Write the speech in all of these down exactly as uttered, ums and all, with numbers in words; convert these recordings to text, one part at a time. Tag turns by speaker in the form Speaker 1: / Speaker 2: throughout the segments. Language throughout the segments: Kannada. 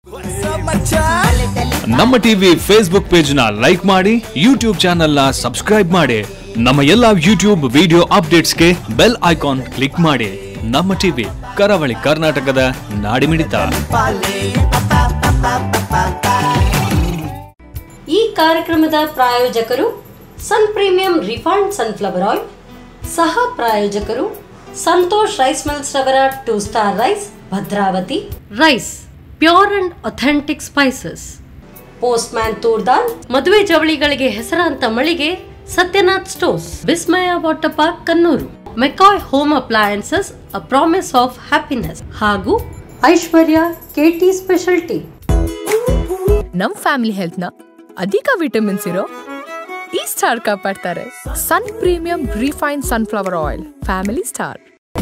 Speaker 1: ನಮ್ಮ ಟಿವಿ ಫೇಸ್ಬುಕ್ ಪೇಜ್ ನ ಲೈಕ್ ಮಾಡಿ, ಯೂಟ್ಯೂಬ್ ಚಾನೆಲ್ ನ ಸಬ್ಸ್ಕ್ರೈಬ್ ಮಾಡಿ. ನಮ್ಮ ಎಲ್ಲಾ ಯೂಟ್ಯೂಬ್ ವಿಡಿಯೋ ಅಪ್ಡೇಟ್ಸ್ಗೆ ಬೆಲ್ ಐಕಾನ್ ಕ್ಲಿಕ್ ಮಾಡಿ. ನಮ್ಮ ಟಿವಿ ಕರಾವಳಿ ಕರ್ನಾಟಕದ ನಾಡಿಮಿಡಿತ.
Speaker 2: ಈ ಕಾರ್ಯಕ್ರಮದ ಪ್ರಾಯೋಜಕರು Sun premium refined sunflower oil, ಸಹ ಪ್ರಾಯೋಜಕರು ಸಂತೋಷ್ ರೈಸ್ ಮಿಲ್ಸ್ ರವರ two star rice Bhadravati rice, pure and authentic spices, post toor dal, ಮದುವೆ ಜವಳಿಗಳಿಗೆ ಹೆಸರಾಂತ ಮಳಿಗೆ Satyanath stores, Vismaya water park Kannur, McCoy home appliances a promise of happiness ಹಾಗೂ ಐಶ್ವರ್ಯ ಕೆಟಿ ಸ್ಪೆಷಾಲಿಟಿ.
Speaker 3: ನಮ್ ಫ್ಯಾಮಿಲಿ ಹೆಲ್ತ್ ನ ಅಧಿಕ ವಿಟಮಿನ್ಸ್ ಇರೋ ಈ ಸ್ಟಾರ್ ಕಾಪಾಡ್ತಾರೆ. Sun premium refined sunflower oil, family star.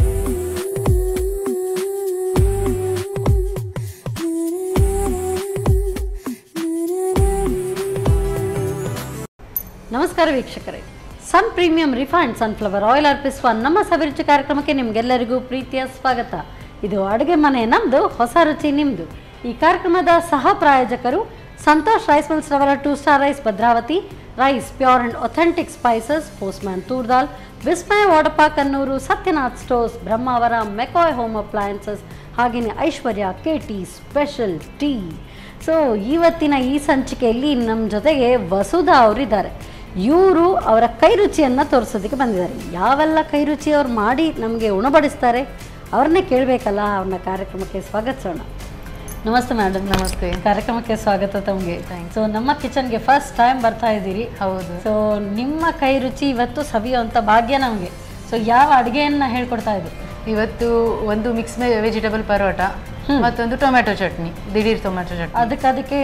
Speaker 2: ನಮಸ್ಕಾರ ವೀಕ್ಷಕರೇ, Sun premium refined sunflower oil ಅರ್ಪಿಸುವ ನಮ್ಮ ಸವಿರುಚಿ ಕಾರ್ಯಕ್ರಮಕ್ಕೆ ನಿಮಗೆಲ್ಲರಿಗೂ ಪ್ರೀತಿಯ ಸ್ವಾಗತ. ಇದು ಅಡುಗೆ ಮನೆ ನಮ್ಮದು, ಹೊಸ ರುಚಿ ನಿಮ್ಮದು. ಈ ಕಾರ್ಯಕ್ರಮದ ಸಹ ಪ್ರಾಯೋಜಕರು ಸಂತೋಷ್ ರೈಸ್ ಮಿಲ್ಸ್ ರವರ two star rice Bhadravati rice, pure and authentic spices, postman toor dal, Vismaya water park Kannur, Satyanath stores, Brahmavar, McCoy home appliances, ಹಾಗೆಯೇ Aishwarya KT special tea. So ಇವತ್ತಿನ ಈ ಸಂಚಿಕೆಯಲ್ಲಿ ನಮ್ಮ ಜೊತೆಗೆ ವಸುಧಾ ಅವರಿದ್ದಾರೆ. ಇವರು ಅವರ ಕೈ ರುಚಿಯನ್ನು ತೋರಿಸೋದಕ್ಕೆ ಬಂದಿದ್ದಾರೆ. ಯಾವೆಲ್ಲ ಕೈ ರುಚಿ ಅವ್ರು ಮಾಡಿ ನಮಗೆ ಉಣಬಡಿಸ್ತಾರೆ ಅವ್ರನ್ನೇ ಕೇಳಬೇಕಲ್ಲ. ಅವ್ರನ್ನ ಕಾರ್ಯಕ್ರಮಕ್ಕೆ ಸ್ವಾಗತಿಸೋಣ. ನಮಸ್ತೆ ಮೇಡಮ್.
Speaker 4: ನಮಸ್ತೆ.
Speaker 2: ಕಾರ್ಯಕ್ರಮಕ್ಕೆ ಸ್ವಾಗತ ತಮಗೆ. ಸೊ ನಮ್ಮ ಕಿಚನ್ಗೆ ಫಸ್ಟ್ ಟೈಮ್ ಬರ್ತಾ ಇದ್ದೀರಿ.
Speaker 4: ಹೌದು.
Speaker 2: ಸೊ ನಿಮ್ಮ ಕೈ ರುಚಿ ಇವತ್ತು ಸವಿಯುವಂಥ ಭಾಗ್ಯ ನಮಗೆ. ಸೊ ಯಾವ ಅಡುಗೆಯನ್ನು ಹೇಳ್ಕೊಡ್ತಾ ಇದ್ದೀರಿ
Speaker 4: ಇವತ್ತು? ಒಂದು ಮಿಕ್ಸ್ ವೆಜಿಟೇಬಲ್ ಪರೋಟ, ಮತ್ತೊಂದು ಟೊಮೆಟೊ ಚಟ್ನಿ, ದಿಢೀರ್ ಟೊಮೆಟೊ ಚಟ್ನಿ.
Speaker 2: ಅದಕ್ಕೆ ಅದಕ್ಕೆ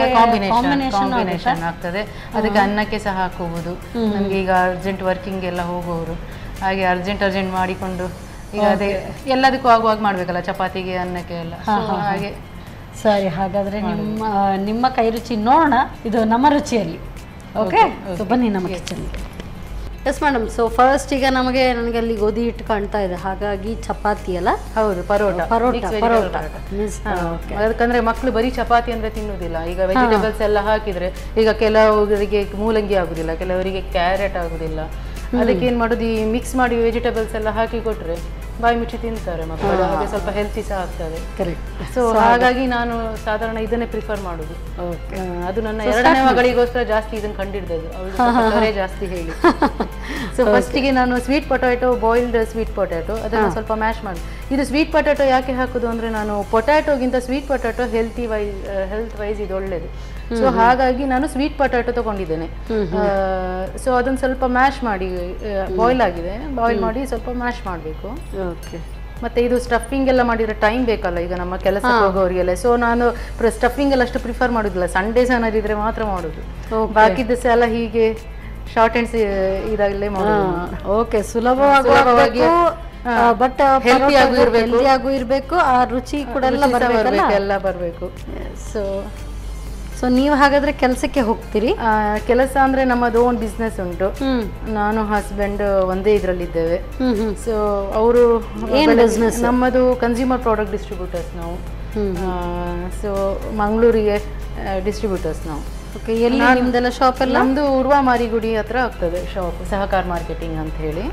Speaker 4: ಕಾಂಬಿನೇಷನ್ ಆಗ್ತದೆ. ಅದಕ್ಕೆ ಅನ್ನಕ್ಕೆ ಸಹ ಹಾಕಬಹುದು. ನಮ್ಗೆ ಈಗ ಅರ್ಜೆಂಟ್ ವರ್ಕಿಂಗ್ ಎಲ್ಲ ಹೋಗುವವರು ಹಾಗೆ ಅರ್ಜೆಂಟ್ ಅರ್ಜೆಂಟ್ ಮಾಡಿಕೊಂಡು ಈಗ ಅದೇ ಎಲ್ಲದಕ್ಕೂ ಆಗುವಾಗ ಮಾಡ್ಬೇಕಲ್ಲ, ಚಪಾತಿಗೆ ಅನ್ನಕ್ಕೆ ಎಲ್ಲ. ಹಾಗೆ
Speaker 2: ಸರಿ, ಹಾಗಾದ್ರೆ ನಿಮ್ಮ ನಿಮ್ಮ ಕೈ ರುಚಿ ನೋಡೋಣ. ಇದು ನಮ್ಮ ರುಚಿಯಲ್ಲಿ. ಓಕೆ, ಸೊ ಬನ್ನಿ ನಮ್ಮ ಕಿಚನ್ಗೆ. Yes madam. ಸೊ ಫಸ್ಟ್ ಈಗ ನಮಗೆ ನನಗೆ ಅಲ್ಲಿ ಗೋಧಿ ಹಿಟ್ಟು ಕಾಣ್ತಾ ಇದೆ, ಹಾಗಾಗಿ ಚಪಾತಿ ಅಲ್ಲ?
Speaker 4: ಹೌದು, ಪರೋಟ.
Speaker 2: ಪರೋಟ ಪರೋಟ
Speaker 4: ಯಾಕಂದ್ರೆ ಮಕ್ಕಳು ಬರೀ ಚಪಾತಿ ಅಂದ್ರೆ ತಿನ್ನುವುದಿಲ್ಲ. ಈಗ ವೆಜಿಟೇಬಲ್ಸ್ ಎಲ್ಲ ಹಾಕಿದ್ರೆ ಈಗ ಕೆಲವರಿಗೆ ಮೂಲಂಗಿ ಆಗುದಿಲ್ಲ, ಕೆಲವರಿಗೆ ಕ್ಯಾರೆಟ್ ಆಗುದಿಲ್ಲ. ಅದಕ್ಕೆ ಏನ್ ಮಾಡುದು, ಈ ಮಿಕ್ಸ್ ಮಾಡಿ ವೆಜಿಟೇಬಲ್ಸ್ ಎಲ್ಲ ಹಾಕಿ ಕೊಟ್ರೆ ಬಾಯಿ ಮುಚ್ಚಿ ತಿಂತಾರೆ ಮಕ್ಕಳು. ಹಾಗೆ ಸ್ವಲ್ಪ ಹೆಲ್ತಿ ಸಹ ಆಗ್ತದೆ.
Speaker 2: ಕರೆಕ್ಟ್.
Speaker 4: ಸೊ ಹಾಗಾಗಿ ನಾನು ಸಾಧಾರಣ ಇದನ್ನೇ ಪ್ರಿಫರ್ ಮಾಡುದು. ಅದು ನನ್ನ ಎರಡನೇ ಮಗಳಿಗೋಸ್ಕರ ಜಾಸ್ತಿ ಇದನ್ನು ಕಂಡಿಡ್ದದ್ದು, ಅವಳು ಜಾಸ್ತಿ ಹೇಳಿ. ಸೊ ಫಸ್ಟಿಗೆ ನಾನು sweet potato, boiled sweet potato, ಅದನ್ನು ಸ್ವಲ್ಪ ಮ್ಯಾಶ್ ಮಾಡಿ. ಇದು ಸ್ವೀಟ್ ಪೊಟ್ಯಾಟೊ ಯಾಕೆ ಹಾಕುದು ಅಂದ್ರೆ, ನಾನು ಪೊಟ್ಯಾಟೊಗಿಂತ sweet potato healthy wise health wise ಇದು ಒಳ್ಳೇದು. ಸೊ ಹಾಗಾಗಿ ನಾನು ಸ್ವೀಟ್ ಪೊಟ್ಯಾಟೊ ತಗೊಂಡಿದ್ದೇನೆ. ಸೊ ಅದನ್ನು ಸ್ವಲ್ಪ ಮ್ಯಾಶ್ ಮಾಡಿ, ಬಾಯ್ಲ್ ಆಗಿದೆ, ಬಾಯ್ಲ್ ಮಾಡಿ ಸ್ವಲ್ಪ ಮ್ಯಾಶ್ ಮಾಡಬೇಕು. ಮತ್ತೆ ಇದು ಸ್ಟಫಿಂಗ್ ಎಲ್ಲ ಮಾಡಿದ್ರೆ ಟೈಮ್ ಬೇಕಲ್ಲ ಈಗ ನಮ್ಮ ಕೆಲಸ ಹೋಗೋರಿಗೆಲ್ಲ. ಸೊ ನಾನು ಸ್ಟಫಿಂಗ್ ಎಲ್ಲ ಅಷ್ಟು ಪ್ರಿಫರ್ ಮಾಡುದಿಲ್ಲ. ಸಂಡೇಸ್ ಏನಾದ್ರು ಇದ್ರೆ ಮಾತ್ರ ಮಾಡುದು. ಬಾಕಿ ದಿವಸ ಎಲ್ಲ ಹೀಗೆ ಶಾರ್ಟ್ ಅಂಡ್ ಇದರಲ್ಲೇ ಮಾಡುದು.
Speaker 2: ಓಕೆ, ಸುಲಭವಾಗಿ ಬಟ್ ಹೆಲ್ತಿ ಆಗು ಇರಬೇಕು, ಆ ರುಚಿ ಕೂಡ
Speaker 4: ಎಲ್ಲ ಬರಬೇಕು.
Speaker 2: ಸೊ ಸೊ ನೀವು ಹಾಗಾದ್ರೆ ಕೆಲಸಕ್ಕೆ ಹೋಗ್ತೀರಿ?
Speaker 4: ಕೆಲಸ ಅಂದ್ರೆ ನಮ್ಮದು ಓನ್ ಬಿಸ್ನೆಸ್ ಉಂಟು. ನಾನು ಹಸ್ಬೆಂಡ್ ಒಂದೇ ಇದ್ರಲ್ಲಿದ್ದೇವೆ. ಸೊ ಅವರು ನಮ್ಮದು ಕನ್ಸ್ಯೂಮರ್ ಪ್ರಾಡಕ್ಟ್ ಡಿಸ್ಟ್ರಿಬ್ಯೂಟರ್ಸ್ ನಾವು. ಸೊ ಮಂಗಳೂರಿಗೆ ಡಿಸ್ಟ್ರಿಬ್ಯೂಟರ್ಸ್ ನಾವು.
Speaker 2: ಓಕೆ, ಎಲ್ಲಿ ನಿಮ್ದೆಲ್ಲ ಶಾಪ್ ಎಲ್ಲ?
Speaker 4: ನಮ್ದು ಉರ್ವಾ ಮಾರಿಗುಡಿ ಹತ್ರ ಆಗ್ತದೆ ಶಾಪ್, ಸಹಕಾರ ಮಾರ್ಕೆಟಿಂಗ್ ಅಂತ ಹೇಳಿ.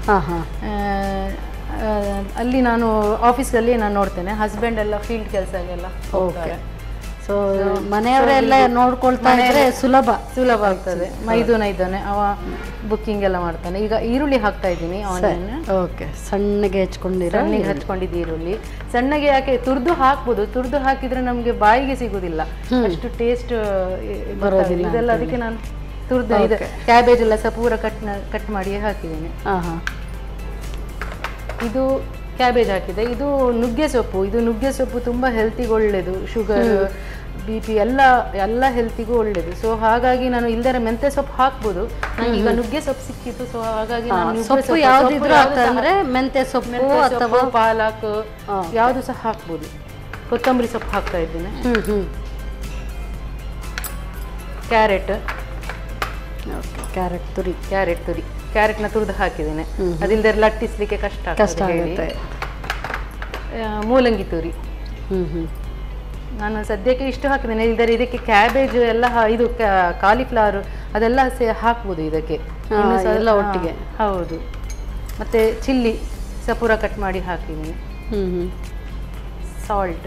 Speaker 4: ಅಲ್ಲಿ ನಾನು ಆಫೀಸಲ್ಲಿ ನಾನು ನೋಡ್ತೇನೆ. ಹಸ್ಬೆಂಡ್ ಎಲ್ಲ ಫೀಲ್ಡ್ ಕೆಲಸಗೆಲ್ಲ ಹೋಗ್ತಾರೆ.
Speaker 2: ಸೊ ಮನೆಯವರೆಲ್ಲ ನೋಡ್ಕೊಳ್ತಾ ಇದ್ರೆ ಸುಲಭ
Speaker 4: ಸುಲಭ ಆಗ್ತದೆ. ಮೈದೂನ ಇದ್ದಾನೆ, ಅವ ಬುಕ್ಕಿಂಗ್ ಎಲ್ಲ ಮಾಡ್ತಾನೆ. ಈಗ ಈರುಳ್ಳಿ ಹಾಕ್ತಾ ಇದ್ದೀನಿ ಆನ್ಲೈನ್.
Speaker 2: ಓಕೆ, ಸಣ್ಣಗೆ ಹೆಚ್ಕೊಂಡಿರ
Speaker 4: ಸಣ್ಣಗೆ ಹಚ್ಕೊಂಡಿದ್ದು ಈರುಳ್ಳಿ. ಸಣ್ಣಗೆ ಯಾಕೆ ತುರ್ದು ಹಾಕ್ಬೋದು, ತುರ್ದು ಹಾಕಿದ್ರೆ ನಮ್ಗೆ ಬಾಯಿಗೆ ಸಿಗುದಿಲ್ಲ, ಅಷ್ಟು ಟೇಸ್ಟ್ ಬರೋದಿಲ್ಲ. ಇದೆಲ್ಲ ಅದಕ್ಕೆ ನಾನು ತುರ್ದು ಇದೆ. ಕ್ಯಾಬೇಜ್ ಎಲ್ಲ ಸಹ ಪೂರ ಕಟ್ ಕಟ್ ಮಾಡಿ ಹಾಕಿದ್ದೀನಿ. ಇದು ಕ್ಯಾಬೇಜ್ ಹಾಕಿದೆ. ಇದು ನುಗ್ಗೆ ಸೊಪ್ಪು. ಇದು ನುಗ್ಗೆ ಸೊಪ್ಪು ತುಂಬ ಹೆಲ್ತಿಗೆ ಒಳ್ಳೆಯದು. ಶುಗರ್, ಬಿ ಪಿ ಎಲ್ಲ ಎಲ್ಲ ಹೆಲ್ತಿಗೂ ಒಳ್ಳೇದು. ಸೊ ಹಾಗಾಗಿ ನಾನು ಇಲ್ದರೆ ಮೆಂತೆ ಸೊಪ್ಪು ಹಾಕ್ಬೋದು. ನನಗೆ ಈಗ ನುಗ್ಗೆ ಸೊಪ್ಪು ಸಿಕ್ಕಿತ್ತು. ಸೊ ಹಾಗಾಗಿ ನಾನು
Speaker 2: ಸೊಪ್ಪು ಯಾವುದಿದ್ರು ಅಂದ್ರೆ ಮೆಂತೆ ಸೊಪ್ಪು ಅಥವಾ
Speaker 4: ಪಾಲಕ್ ಯಾವುದು ಸಹ ಹಾಕ್ಬೋದು. ಕೊತ್ತಂಬರಿ ಸೊಪ್ಪು ಹಾಕ್ತಾ ಇದ್ದೀನಿ. ಕ್ಯಾರೆಟ್,
Speaker 2: ಕ್ಯಾರೆಟ್ ತುರಿ
Speaker 4: ಕ್ಯಾರೆಟ್ ತುರಿ ಕ್ಯಾರೆಟ್ನ ತುರಿದು ಹಾಕಿದ್ದೇನೆ. ಅದಿಲ್ಲದೆ ಲಟ್ಟಿಸ್ಲಿಕ್ಕೆ ಕಷ್ಟ
Speaker 2: ಕಷ್ಟ ಆಗುತ್ತೆ.
Speaker 4: ಮೂಲಂಗಿ ತುರಿ, ನಾನು ಸದ್ಯಕ್ಕೆ ಇಷ್ಟು ಹಾಕಿದ್ದೇನೆ. ಇಲ್ಲದ್ರೆ ಇದಕ್ಕೆ ಕ್ಯಾಬೇಜ್ ಎಲ್ಲ ಹ- ಇದು ಕಾಲಿಫ್ಲವರ್ ಅದೆಲ್ಲ ಸೇ ಹಾಕ್ಬೋದು ಇದಕ್ಕೆ ಇನ್ನು ಸ-
Speaker 2: ಎಲ್ಲ ಒಟ್ಟಿಗೆ.
Speaker 4: ಹೌದು. ಮತ್ತೆ ಚಿಲ್ಲಿ ಸಪೂರ ಕಟ್ ಮಾಡಿ ಹಾಕಿದ್ದೀನಿ.
Speaker 2: ಹ್ಞೂ ಹ್ಞೂ
Speaker 4: ಸಾಲ್ಟ್,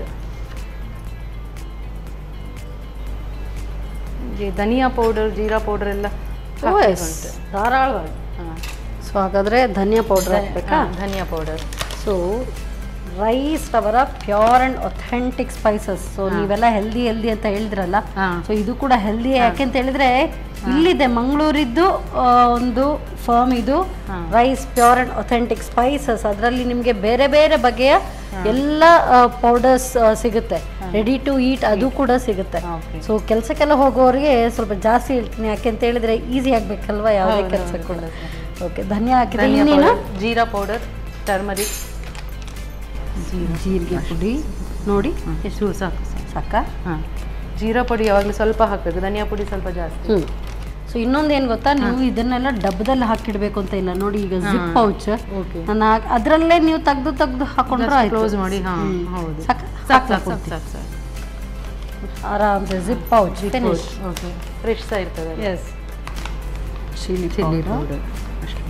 Speaker 4: ಧನಿಯಾ ಪೌಡರ್, ಜೀರಾ ಪೌಡರ್ ಎಲ್ಲ ಹಾಕ್ಬೇಕುಂಟು.
Speaker 2: ಧಾರಾಳವಾಗಿ.
Speaker 4: ಹಾಂ,
Speaker 2: ಸೊ ಹಾಗಾದರೆ ಧನಿಯಾ ಪೌಡರ್ ಹಾಕಬೇಕಾ?
Speaker 4: ಧನಿಯಾ ಪೌಡರ್.
Speaker 2: ಸೊ ರೈಸ್ ಅವರ pure and authentic spices. So ನೀವೆಲ್ಲ ಹೆಲ್ದಿ ಹೆಲ್ದಿ ಅಂತ ಹೇಳಿದ್ರಲ್ಲ, ಸೊ ಇದು ಕೂಡ ಹೆಲ್ದಿ. ಯಾಕೆಂತ ಹೇಳಿದ್ರೆ ಇಲ್ಲಿದೆ ಮಂಗಳೂರಿದ್ದು ಒಂದು ಫರ್ಮ್, ಇದು rice pure and authentic spices. ಅದರಲ್ಲಿ ನಿಮಗೆ ಬೇರೆ ಬೇರೆ ಬಗೆಯ ಎಲ್ಲ ಪೌಡರ್ಸ್ ಸಿಗುತ್ತೆ, ರೆಡಿ ಟು ಈಟ್ ಅದು ಕೂಡ ಸಿಗುತ್ತೆ. ಸೊ ಕೆಲಸಕ್ಕೆಲ್ಲ ಹೋಗೋರಿಗೆ ಸ್ವಲ್ಪ ಜಾಸ್ತಿ ಹೇಳ್ತೀನಿ, ಯಾಕೆಂತ ಹೇಳಿದ್ರೆ ಈಸಿ ಆಗಬೇಕಲ್ವಾ ಯಾವುದೇ ಕೆಲಸ ಕೂಡ. ಓಕೆ, ಧನಿಯಾ ಹಾಕಿದೆ. ಇನ್ನೇನು?
Speaker 4: ಜೀರಾ ಪೌಡರ್, ಟರ್ಮರಿಕ್,
Speaker 2: ಜೀರಿಗೆ ಪುಡಿ ನೋಡಿ
Speaker 4: ಎಷ್ಟು ಸಾಕು
Speaker 2: ಸಾಕ.
Speaker 4: ಹಾಂ, ಜೀರಾ ಪುಡಿ ಯಾವಾಗಲೂ ಸ್ವಲ್ಪ ಹಾಕಬೇಕು, ಧನಿಯಾ ಪುಡಿ ಸ್ವಲ್ಪ ಜಾಸ್ತಿ.
Speaker 2: ಹ್ಞೂ. ಸೊ ಇನ್ನೊಂದು ಏನು ಗೊತ್ತಾ, ನೀವು ಇದನ್ನೆಲ್ಲ ಡಬ್ಬದಲ್ಲಿ ಹಾಕಿಡ್ಬೇಕು ಅಂತ ಇಲ್ಲ. ನೋಡಿ ಈಗ ಜಿಪ್ ಪೌಚ್ ನಾನು ಅದರಲ್ಲೇ ನೀವು ತೆಗ್ದು ತೆಗ್ದು ಹಾಕೊಂಡ್ರೆ
Speaker 4: ಕ್ಲೋಸ್ ಮಾಡಿ. ಹಾಂ, ಹೌದು,
Speaker 2: ಸಾಕ
Speaker 4: ಸಾಕು ಸಾಕು ಸಾಕು ಸಾಕು ಸಾಕು.
Speaker 2: ಆರಾಮ್ಸೆ zip pouch finish.
Speaker 4: Okay, fresh ಸಹ ಇರ್ತದೆ.
Speaker 2: Yes, chilli
Speaker 4: chilli
Speaker 2: powder
Speaker 4: powder ಅಷ್ಟೇ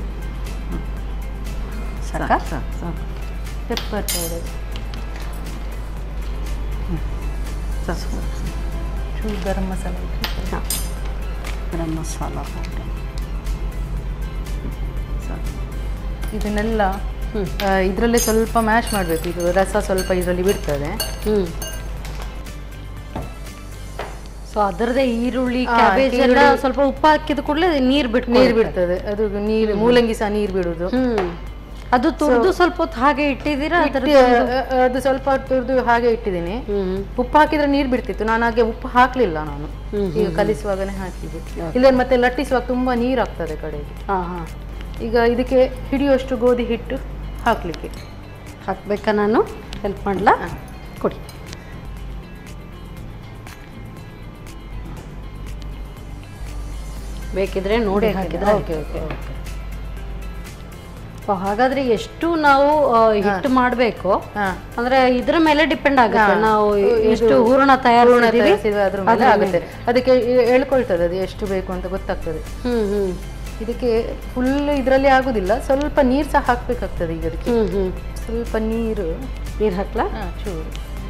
Speaker 2: ಸಾಕ.
Speaker 4: ಸಾಕು ಸಾಕು. ಪೆಪ್ಪರ್ ಪೌಡರ್ ಸಾಕು. ಚೂರು ಗರಂ ಮಸಾಲ.
Speaker 2: ಹಾಂ, ಗರಂ ಮಸಾಲ ಪೌಡರ್
Speaker 4: ಸಾಕು. ಇದನ್ನೆಲ್ಲ
Speaker 2: ಹ್ಞೂ
Speaker 4: ಇದರಲ್ಲೇ ಸ್ವಲ್ಪ ಮ್ಯಾಶ್ ಮಾಡಬೇಕು. ಇದು ರಸ ಸ್ವಲ್ಪ ಇದರಲ್ಲಿ ಬಿಡ್ತದೆ.
Speaker 2: ಹ್ಞೂ. ಸೊ ಅದರದೇ ಈರುಳ್ಳಿ,
Speaker 4: ಆ,
Speaker 2: ಕ್ಯಾಬೇಜ್ ಎಲ್ಲ
Speaker 4: ಈರುಳ್ಳಿ-
Speaker 2: ಸ್ವಲ್ಪ ಉಪ್ಪು ಹಾಕಿದ ಕೂಡಲೇ ನೀರು ಬಿಟ್ಟು
Speaker 4: ನೀರು ಬಿಡ್ತದೆ. ಅದು ನೀರು ಮೂಲಂಗಿ ಸಹ ನೀರು ಬಿಡುದು.
Speaker 2: ಹ್ಮ್ ಅದು ತುರಿದು ಸ್ವಲ್ಪ ಹೊತ್ತು ಹಾಗೆ ಇಟ್ಟಿದ್ದೀರಾ?
Speaker 4: ಇಟ್ಟು, ಅದು ಸ್ವಲ್ಪ ತುರಿದು ಹಾಗೆ ಇಟ್ಟಿದ್ದೀನಿ.
Speaker 2: ಹ್ಮ್
Speaker 4: ಉಪ್ಪು ಹಾಕಿದ್ರೆ ನೀರು ಬಿಡ್ತಿತ್ತು, ನಾನು ಹಾಗೆ ಉಪ್ಪು ಹಾಕ್ಲಿಲ್ಲ. ನಾನು ಈಗ ಕಲಿಸುವಾಗನೇ ಹಾಕಿದ್ದು. ಇಲ್ಲ ಮತ್ತೆ ಲಟ್ಟಿಸುವಾಗ ತುಂಬಾ ನೀರು ಆಗ್ತದೆ ಕಡೆಗೆ.
Speaker 2: ಹಾ ಹಾ
Speaker 4: ಈಗ ಇದಕ್ಕೆ ಹಿಡಿಯುವಷ್ಟು ಗೋಧಿ ಹಿಟ್ಟು ಹಾಕ್ಲಿಕ್ಕೆ
Speaker 2: ಹಾಕ್ಬೇಕಾ? ನಾನು ಹೆಲ್ಪ್ ಮಾಡಲಾ? ಕೊಡಿ. ಬೇಕಿದ್ರೆ ನೋಡಿ ಹಾಕಿದ್ರೆ.
Speaker 4: Okay okay okay.
Speaker 2: ಹಾಗಾದ್ರೆ ಎಷ್ಟು ನಾವು ಆ, ಹಿಟ್ಟು ಮಾಡಬೇಕು
Speaker 4: ಹಾ,
Speaker 2: ಅಂದ್ರೆ ಇದ್ರ ಮೇಲೆ ಡಿಪೆಂಡ್ ಆಗುತ್ತೆ.
Speaker 4: ಹಾ.
Speaker 2: ನಾವು
Speaker 4: ಇದು
Speaker 2: ಎಷ್ಟು ಹೂರಣ ತಯಾರಿಸಿದೀವಿ
Speaker 4: ತಯಾರಿಸಿದ್ರೆ ಅದ್ರ ಮೇಲೆ ಆಗುತ್ತೆ. ಅದಕ್ಕೆ ಎ- ಎಳ್ಕೊಳ್ತದೆ ಅದು ಎಷ್ಟು ಬೇಕು ಅಂತ ಗೊತ್ತಾಗ್ತದೆ.
Speaker 2: ಹ್ಮ್ ಹ್ಮ್
Speaker 4: ಇದಕ್ಕೆ ಫುಲ್ ಇದರಲ್ಲಿ ಆಗುದಿಲ್ಲ, ಸ್ವಲ್ಪ ನೀರು ಸಹ ಹಾಕ್ಬೇಕಾಗ್ತದೆ. ಈಗ ಅದಕ್ಕೆ
Speaker 2: ಹ್ಮ್ ಹ್ಮ್
Speaker 4: ಸ್ವಲ್ಪ ನೀರು
Speaker 2: ನೀರು ಹಾಕ್ಲಾ?
Speaker 4: ಹಾ, ಚೂರು.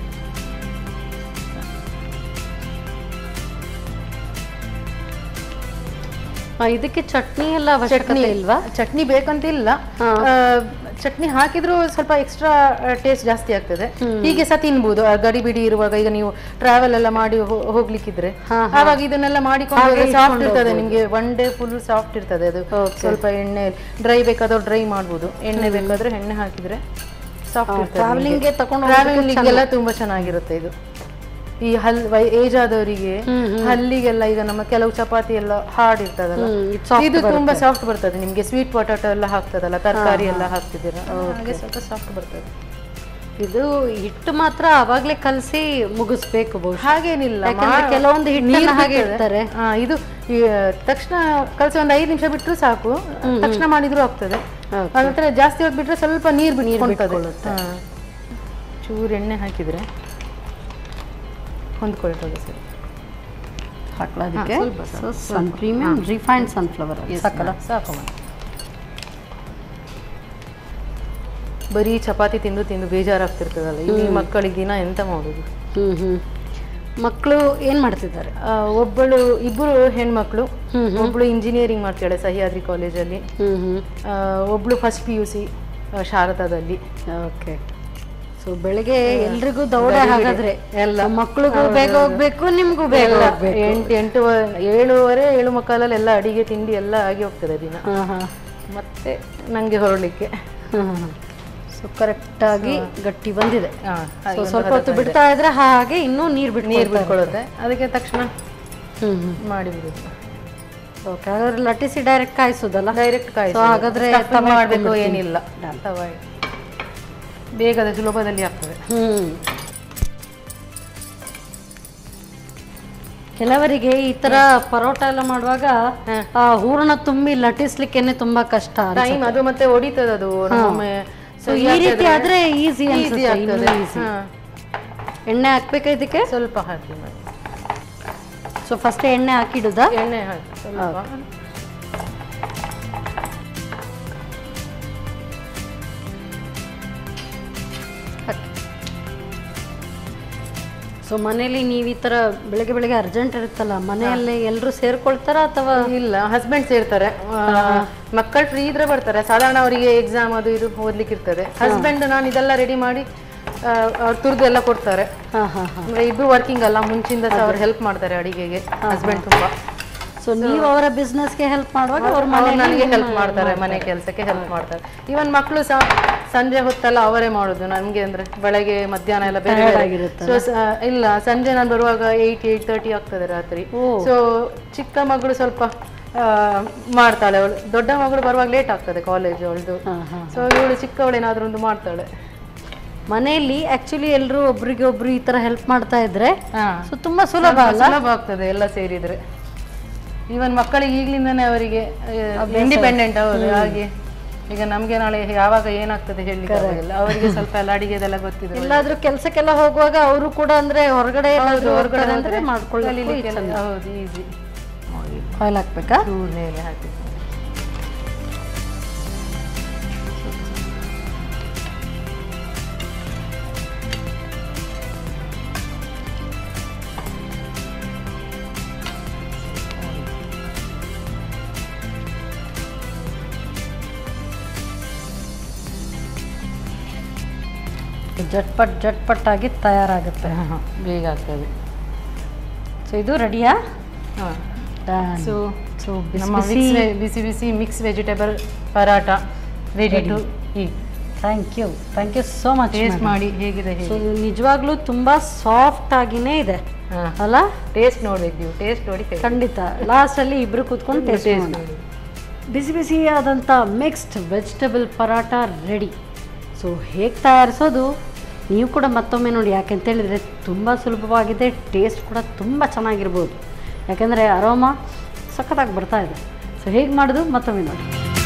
Speaker 2: ಆ, ಇದಕ್ಕೆ ಚಟ್ನಿ ಎಲ್ಲ ಅವಶ್ಯಕತೆ ಇಲ್ವಾ?
Speaker 4: ಚಟ್ನಿ ಬೇಕಂತಿಲ್ಲ.
Speaker 2: ಹಾ.
Speaker 4: ಆ, ಚಟ್ನಿ ಹಾಕಿದ್ರು ಸ್ವಲ್ಪ ಎಕ್ಸ್ಟ್ರಾ ಟೇಸ್ಟ್ ಜಾಸ್ತಿ ಆಗ್ತದೆ. ಹೀಗೆ ಸಹ ತಿನ್ಬಹುದು ಗಡಿ ಬಿಡಿ ಇರುವಾಗ. ಈಗ ನೀವು ಟ್ರಾವೆಲ್ ಎಲ್ಲ ಮಾಡಿ ಹೋ- ಹೋಗ್ಲಿಕ್ಕಿದ್ರೆ ಆವಾಗ ಇದನ್ನೆಲ್ಲ ಮಾಡಿಕೊಂಡು ಸಾಫ್ಟ್ ಇರ್ತದೆ ನಿಮ್ಗೆ. ಒನ್ ಡೇ ಫುಲ್ ಸಾಫ್ಟ್ ಇರ್ತದೆ ಅದು. ಸ್ವಲ್ಪ ಎಣ್ಣೆ ಡ್ರೈ ಬೇಕಾದ್ರೆ ಡ್ರೈ ಮಾಡ್ಬೋದು, ಎಣ್ಣೆ ಬೇಕಾದ್ರೆ ಎಣ್ಣೆ ಹಾಕಿದ್ರೆ ಸಾಫ್ಟ್ ಇರ್ತದೆ.
Speaker 2: ಟ್ರಾವೆಲಿಂಗ್ಗೆ ತಗೊಂಡು
Speaker 4: ಟ್ರಾವೆಲಿಂಗೆಲ್ಲ ತುಂಬಾ ಚೆನ್ನಾಗಿರುತ್ತೆ ಇದು. ಈ ಹಲ್ ಏಜ್ ಆದವರಿಗೆ ಹಲ್ಲಿಗೆಲ್ಲ, ಈಗ ನಮ್ಮ ಕೆಲವು ಚಪಾತಿ ಎಲ್ಲ ಹಾರ್ಡ್ ಇರ್ತದಲ್ಲ, ಇದು ತುಂಬಾ ಸಾಫ್ಟ್ ಬರ್ತದೆ ನಿಮ್ಗೆ. ಸ್ವೀಟ್ ಪೊಟಾಟೊ ಎಲ್ಲ ಹಾಕ್ತದಲ್ಲ, ತರಕಾರಿ ಎಲ್ಲ ಹಾಕ್ತಿದ್ದೀರ, ಹಾಗೆ ಸ್ವಲ್ಪ ಸಾಫ್ಟ್ ಬರ್ತದೆ.
Speaker 2: ಇದು ಹಿಟ್ಟು ಮಾತ್ರ ಅವಾಗ್ಲೇ ಕಲಸಿ ಮುಗಿಸ್ಬೇಕು ಬಹುಶಃ.
Speaker 4: ಹಾಗೇನಿಲ್ಲ,
Speaker 2: ಯಾಕಂದ್ರೆ ಕೆಲವೊಂದು ಹಿಟ್ಟನ್ನ ಹಾಗೆ ಇಡ್ತಾರೆ.
Speaker 4: ಹಾ, ಇದು ಈ ತಕ್ಷಣ ಕಲಸಿ ಒಂದು ಐದು ನಿಮಿಷ ಬಿಟ್ಟರು ಸಾಕು, ತಕ್ಷಣ ಮಾಡಿದ್ರು ಆಗ್ತದೆ. ಅದ್ರ ಜಾಸ್ತಿ ಹೊತ್ತು ಬಿಟ್ರೆ ಸ್ವಲ್ಪ ನೀರು ಬಿಟ್ಕೊಳ್ತದೆ. ಚೂರು ಎಣ್ಣೆ ಹಾಕಿದ್ರೆ ಹೊಂದ್ಕೊಳ್ತದೆ ಸರಿ.
Speaker 2: ಹಾಕ್ಲೋದಕ್ಕೆ ಸನ್ ಪ್ರೀಮಿಯಂ ರಿಫೈನ್ಡ್ ಸನ್ಫ್ಲವರ್ ಸಾಕಲ್ಲ?
Speaker 4: ಸಾಕು. ಬರೀ ಚಪಾತಿ ತಿಂದು ತಿಂದು ಬೇಜಾರಾಗ್ತಿರ್ತದಲ್ಲ, ಇಲ್ಲಿ ಮಕ್ಕಳಿಗೆ ದಿನ ಎಂತ ಮಾಡುದು?
Speaker 2: ಹ್ಮ್ ಹ್ಮ್ ಮಕ್ಕಳು ಏನ್ ಮಾಡ್ತಿದ್ದಾರೆ?
Speaker 4: ಆ, ಒಬ್ಬಳು ಇಬ್ಬರು ಹೆಣ್ಮಕ್ಳು. ಒಬ್ಳು ಇಂಜಿನಿಯರಿಂಗ್ ಮಾಡ್ತಾಳೆ ಸಹ್ಯಾದ್ರಿ ಕಾಲೇಜಲ್ಲಿ.
Speaker 2: ಹ್ಮ್ ಹ್ಮ್
Speaker 4: ಆ, ಒಬ್ಳು ಫಸ್ಟ್ ಪಿ ಯು ಸಿ ಶಾರದಾದಲ್ಲಿ.
Speaker 2: ಓಕೆ. ಸೊ ಬೆಳಿಗ್ಗೆ ಎಲ್ರಿಗೂ ದೌಡೆ ಹಾಗಾದ್ರೆ.
Speaker 4: ಎಲ್ಲ
Speaker 2: ಮಕ್ಳಿಗೂ ಬೇಗ ಹೋಗ್ಬೇಕು, ನಿಮ್ಗೂ ಬೇಗ ಹೋಗ್ಬೇಕು.
Speaker 4: ಎಂಟು ಎಂಟು ಏಳುವರೆ ಏಳು ಮಕ್ಕಳಲ್ಲಿ ಎಲ್ಲ ಅಡಿಗೆ ತಿಂಡಿ ಎಲ್ಲ ಆಗಿ ಹೋಗ್ತದೆ ದಿನ.
Speaker 2: ಹಾ ಹಾ
Speaker 4: ಮತ್ತೆ ನಂಗೆ ಹೊರಡ್ಲಿಕ್ಕೆ.
Speaker 2: ಸೊ ಕರೆಕ್ಟ್ ಆಗಿ ಗಟ್ಟಿ ಬಂದಿದೆ.
Speaker 4: ಹಾ,
Speaker 2: ಸೊ ಸ್ವಲ್ಪ ಹೊತ್ತು ಬಿಡ್ತಾ ಇದ್ರೆ ಹಾಗೆ ಇನ್ನೂ ನೀರು ಬಿಟ್ಟು
Speaker 4: ನೀರು ಬಿಟ್ಕೊಳ್ಳುತ್ತೆ, ಅದಕ್ಕೆ ತಕ್ಷಣ
Speaker 2: ಹ್ಮ್ ಹ್ಮ್
Speaker 4: ಮಾಡಿಬಿಡುದು.
Speaker 2: ಓಕೆ. ಹಾಗಾದ್ರೆ ಲಟ್ಟಿಸಿ ಡೈರೆಕ್ಟ್ ಕಾಯಿಸೋದಲ್ಲ?
Speaker 4: ಡೈರೆಕ್ಟ್ ಕಾಯಿಸಿ.
Speaker 2: So ಹಾಗಾದ್ರೆ
Speaker 4: ತವ ಮಾಡಬೇಕು ಏನಿಲ್ಲ, ತವ ಬೇಗದ ಸುಲಭದಲ್ಲಿ ಆಗ್ತದೆ.
Speaker 2: ಹ್ಮ್ ಕೆಲವರಿಗೆ ಈ ತರ ಪರೋಟ ಎಲ್ಲ ಮಾಡುವಾಗ ಆ ಹೂರಣ ತುಂಬಿ ಲಟ್ಟಿಸ್ಲಿಕ್ಕೆನೆ ತುಂಬಾ ಕಷ್ಟ.
Speaker 4: ಟೈಮ್ ಅದು ಮತ್ತೆ ಹೊಡಿತದೆ ಅದು.
Speaker 2: ಸೊ ಈ ರೀತಿ ಆದ್ರೆ ಈಸಿ
Speaker 4: ಈಸಿ ಆಗ್ತದೆ.
Speaker 2: ಎಣ್ಣೆ ಹಾಕ್ಬೇಕಾ ಇದಕ್ಕೆ?
Speaker 4: ಸ್ವಲ್ಪ ಹಾಕಿ ಮಾಡಿ.
Speaker 2: ಸೊ ಫಸ್ಟ್ ಎಣ್ಣೆ ಹಾಕಿಡುದಾ?
Speaker 4: ಎಣ್ಣೆ ಹಾಕಿ ಸ್ವಲ್ಪ.
Speaker 2: ಸೊ ಮನೇಲಿ ನೀವು ಈ ಥರ ಬೆಳಗ್ಗೆ ಬೆಳಗ್ಗೆ ಅರ್ಜೆಂಟ್ ಇರುತ್ತಲ್ಲ, ಮನೆಯಲ್ಲಿ ಎಲ್ಲರೂ ಸೇರ್ಕೊಳ್ತಾರ ಅಥವಾ?
Speaker 4: ಇಲ್ಲ, ಹಸ್ಬೆಂಡ್ ಸೇರ್ತಾರೆ. ಮಕ್ಕಳು ಫ್ರೀ ಇದ್ರೆ ಬರ್ತಾರೆ. ಸಾಧಾರಣ ಅವರಿಗೆ ಎಕ್ಸಾಮ್ ಅದು ಇದು ಓದ್ಲಿಕ್ಕೆ ಇರ್ತದೆ. ಹಸ್ಬೆಂಡ್ ನಾನು ಇದೆಲ್ಲ ರೆಡಿ ಮಾಡಿ ಅವ್ರು ತುರ್ದು ಎಲ್ಲ ಕೊಡ್ತಾರೆ. ಅಂದ್ರೆ ಇಬ್ರು ವರ್ಕಿಂಗ್ ಅಲ್ಲ, ಮುಂಚಿಂದ ಸಹ ಅವ್ರು ಹೆಲ್ಪ್ ಮಾಡ್ತಾರೆ ಅಡಿಗೆಗೆ, ಹಸ್ಬೆಂಡ್ ತುಂಬಾ.
Speaker 2: ಸೊ ನೀವು ಅವರ ಬಿಸ್ನೆಸ್ಗೆ ಹೆಲ್ಪ್ ಮಾಡುವಾಗ ಅವ್ರ
Speaker 4: ನನಗೆ ಹೆಲ್ಪ್ ಮಾಡ್ತಾರೆ, ಮನೆ ಕೆಲಸಕ್ಕೆ ಹೆಲ್ಪ್ ಮಾಡ್ತಾರೆ. ಈವನ್ ಮಕ್ಕಳು ಸಹ ಸಂಜೆ ಹೊತ್ತೆಲ್ಲ ಅವರೇ ಮಾಡೋದು ನಮ್ಗೆ. ಅಂದ್ರೆ ಬೆಳಗ್ಗೆ ಮಧ್ಯಾಹ್ನ ಎಲ್ಲ ಬೇರೆ
Speaker 2: ಆಗಿರುತ್ತೆ.
Speaker 4: ಸೊ ಇಲ್ಲ, ಸಂಜೆ ನಾನು ಬರುವಾಗ ಏಯ್ಟ್ ಏಯ್ಟ್ ತರ್ಟಿ ಆಗ್ತದೆ ರಾತ್ರಿ. ಸೊ ಚಿಕ್ಕ ಮಗಳು ಸ್ವಲ್ಪ ಮಾಡ್ತಾಳೆ, ಅವಳು. ದೊಡ್ಡ ಮಗಳು ಬರುವಾಗ ಲೇಟ್ ಆಗ್ತದೆ ಕಾಲೇಜ್ ಅವಳದು. ಸೊ ಇವಳು ಚಿಕ್ಕವಳೇನಾದ್ರೂ ಒಂದು ಮಾಡ್ತಾಳೆ
Speaker 2: ಮನೆಯಲ್ಲಿ. ಆಕ್ಚುಲಿ ಎಲ್ಲರೂ ಒಬ್ರಿಗೆ ಒಬ್ರು ಈ ತರ ಹೆಲ್ಪ್ ಮಾಡ್ತಾ ಇದ್ರೆ ಸೊ ತುಂಬಾ ಸುಲಭ
Speaker 4: ಸುಲಭ ಆಗ್ತದೆ ಎಲ್ಲ ಸೇರಿದ್ರೆ. ಈವನ್ ಮಕ್ಕಳಿಗೆ ಈಗ್ಲಿಂದಾನೇ ಅವರಿಗೆ ಇಂಡಿಪೆಂಡೆಂಟ್. ಹೌದು, ಹಾಗೆ ಈಗ ನಮ್ಗೆ ನಾಳೆ ಯಾವಾಗ ಏನಾಗ್ತದೆ ಹೇಳಲಿಕ್ಕೆ ಆಗೋದಿಲ್ಲ. ಅವರಿಗೆ ಸ್ವಲ್ಪ ಎಲ್ಲ ಅಡಿಗೆದೆಲ್ಲ ಗೊತ್ತಿದೆ.
Speaker 2: ಎಲ್ಲಾದ್ರೂ ಕೆಲ್ಸಕ್ಕೆಲ್ಲ ಹೋಗುವಾಗ ಅವರು ಕೂಡ ಅಂದ್ರೆ ಹೊರಗಡೆ ಹೊರಗಡೆ ಅಂದ್ರೆ ಮಾಡ್ಕೊಳ್ಳಿ.
Speaker 4: ಹೌದು, ಈಸಿ.
Speaker 2: ಆಯಿಲ್ ಹಾಕ್ಬೇಕಾ?
Speaker 4: ಮೇಲೆ ಹಾಕಿ
Speaker 2: ಜಟ್ಪಟ್ ಜಟ್ಪಟ್ ಆಗಿ ತಯಾರಾಗುತ್ತೆ.
Speaker 4: ಬೇಗ ಆಗ್ತದೆ.
Speaker 2: ಸೊ ಇದು ರೆಡಿಯಾ?
Speaker 4: ಸೊ ಸೊ ನಮ್ಮ ಬಿಸಿ ಬಿಸಿ mix vegetable paratha ready to eat.
Speaker 2: Thank you thank you so much.
Speaker 4: Taste ಮಾಡಿ ಹೇಗಿದೆ.
Speaker 2: ಸೊ ನಿಜವಾಗ್ಲೂ ತುಂಬಾ ಸಾಫ್ಟ್ ಆಗಿನೇ ಇದೆ ಅಲ್ಲ?
Speaker 4: ಟೇಸ್ಟ್ ನೋಡ್ಬೇಕು ನೀವು, ಟೇಸ್ಟ್ ನೋಡಿ.
Speaker 2: ಖಂಡಿತ ಲಾಸ್ಟಲ್ಲಿ ಇಬ್ರು ಕೂತ್ಕೊಂಡು ಟೇಸ್ಟ್ ಮಾಡಿ. ಬಿಸಿ ಬಿಸಿಯಾದಂಥ mixed vegetable paratha ready. So ಹೇಗೆ ತಯಾರಿಸೋದು ನೀವು ಕೂಡ ಮತ್ತೊಮ್ಮೆ ನೋಡಿ, ಯಾಕೆಂತೇಳಿದರೆ ತುಂಬ ಸುಲಭವಾಗಿದೆ, ಟೇಸ್ಟ್ ಕೂಡ ತುಂಬ ಚೆನ್ನಾಗಿರ್ಬೋದು. ಯಾಕೆಂದರೆ ಅರೋಮಾ ಸಖತ್ತಾಗಿ ಬರ್ತಾ ಇದೆ. ಸೊ ಹೇಗೆ ಮಾಡೋದು ಮತ್ತೊಮ್ಮೆ ನೋಡಿ.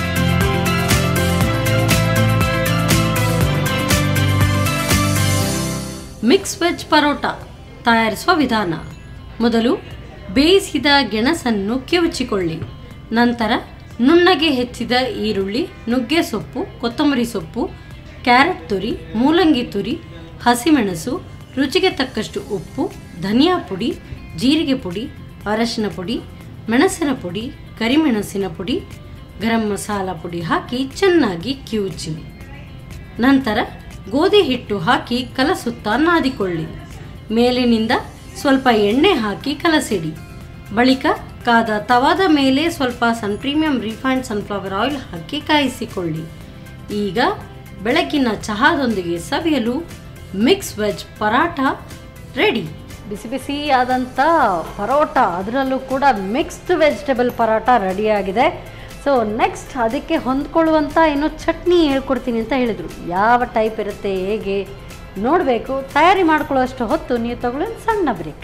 Speaker 2: ಮಿಕ್ಸ್ ವೆಜ್ ಪರೋಟ ತಯಾರಿಸುವ ವಿಧಾನ. ಮೊದಲು ಬೇಯಿಸಿದ ಗೆಣಸನ್ನು ಕಿವುಚಿಕೊಳ್ಳಿ. ನಂತರ ನುಣ್ಣಗೆ ಹೆಚ್ಚಿದ ಈರುಳ್ಳಿ, ನುಗ್ಗೆ ಸೊಪ್ಪು, ಕೊತ್ತಂಬರಿ ಸೊಪ್ಪು, ಕ್ಯಾರೆಟ್ ತುರಿ, ಮೂಲಂಗಿ ತುರಿ, ಹಸಿಮೆಣಸು, ರುಚಿಗೆ ತಕ್ಕಷ್ಟು ಉಪ್ಪು, ಧನಿಯಾ ಪುಡಿ, ಜೀರಿಗೆ ಪುಡಿ, ಅರಶಿನ ಪುಡಿ, ಮೆಣಸಿನ ಪುಡಿ, ಕರಿಮೆಣಸಿನ ಪುಡಿ, ಗರಂ ಮಸಾಲ ಪುಡಿ ಹಾಕಿ ಚೆನ್ನಾಗಿ ಕಿವುಚಿ. ನಂತರ ಗೋಧಿ ಹಿಟ್ಟು ಹಾಕಿ ಕಲಸುತ್ತಾ ನಾದಿಕೊಳ್ಳಿ. ಮೇಲಿನಿಂದ ಸ್ವಲ್ಪ ಎಣ್ಣೆ ಹಾಕಿ ಕಲಸಿಡಿ. ಬಳಿಕ ಕಾದ ತವಾದ ಮೇಲೆ ಸ್ವಲ್ಪ Sun premium refined sunflower oil ಹಾಕಿ ಕಾಯಿಸಿಕೊಳ್ಳಿ. ಈಗ ಬೆಳಗಿನ ಚಹಾದೊಂದಿಗೆ ಸವಿಯಲು ಮಿಕ್ಸ್ ವೆಜ್ ಪರಾಟ ರೆಡಿ. ಬಿಸಿ ಬಿಸಿ ಆದಂಥ ಪರೋಟ, ಅದರಲ್ಲೂ ಕೂಡ ಮಿಕ್ಸ್ಡ್ ವೆಜಿಟೇಬಲ್ ಪರಾಟ ರೆಡಿಯಾಗಿದೆ. ಸೊ ನೆಕ್ಸ್ಟ್ ಅದಕ್ಕೆ ಹೊಂದ್ಕೊಳ್ಳುವಂಥ ಏನು ಚಟ್ನಿ ಹೇಳ್ಕೊಡ್ತೀನಿ ಅಂತ ಹೇಳಿದರು. ಯಾವ ಟೈಪ್ ಇರುತ್ತೆ, ಹೇಗೆ ನೋಡಬೇಕು. ತಯಾರಿ ಮಾಡ್ಕೊಳ್ಳೋಷ್ಟು ಹೊತ್ತು ನೀವು ತಗೊಳ್ಳಿ ಸಣ್ಣ ಬ್ರೇಕ್.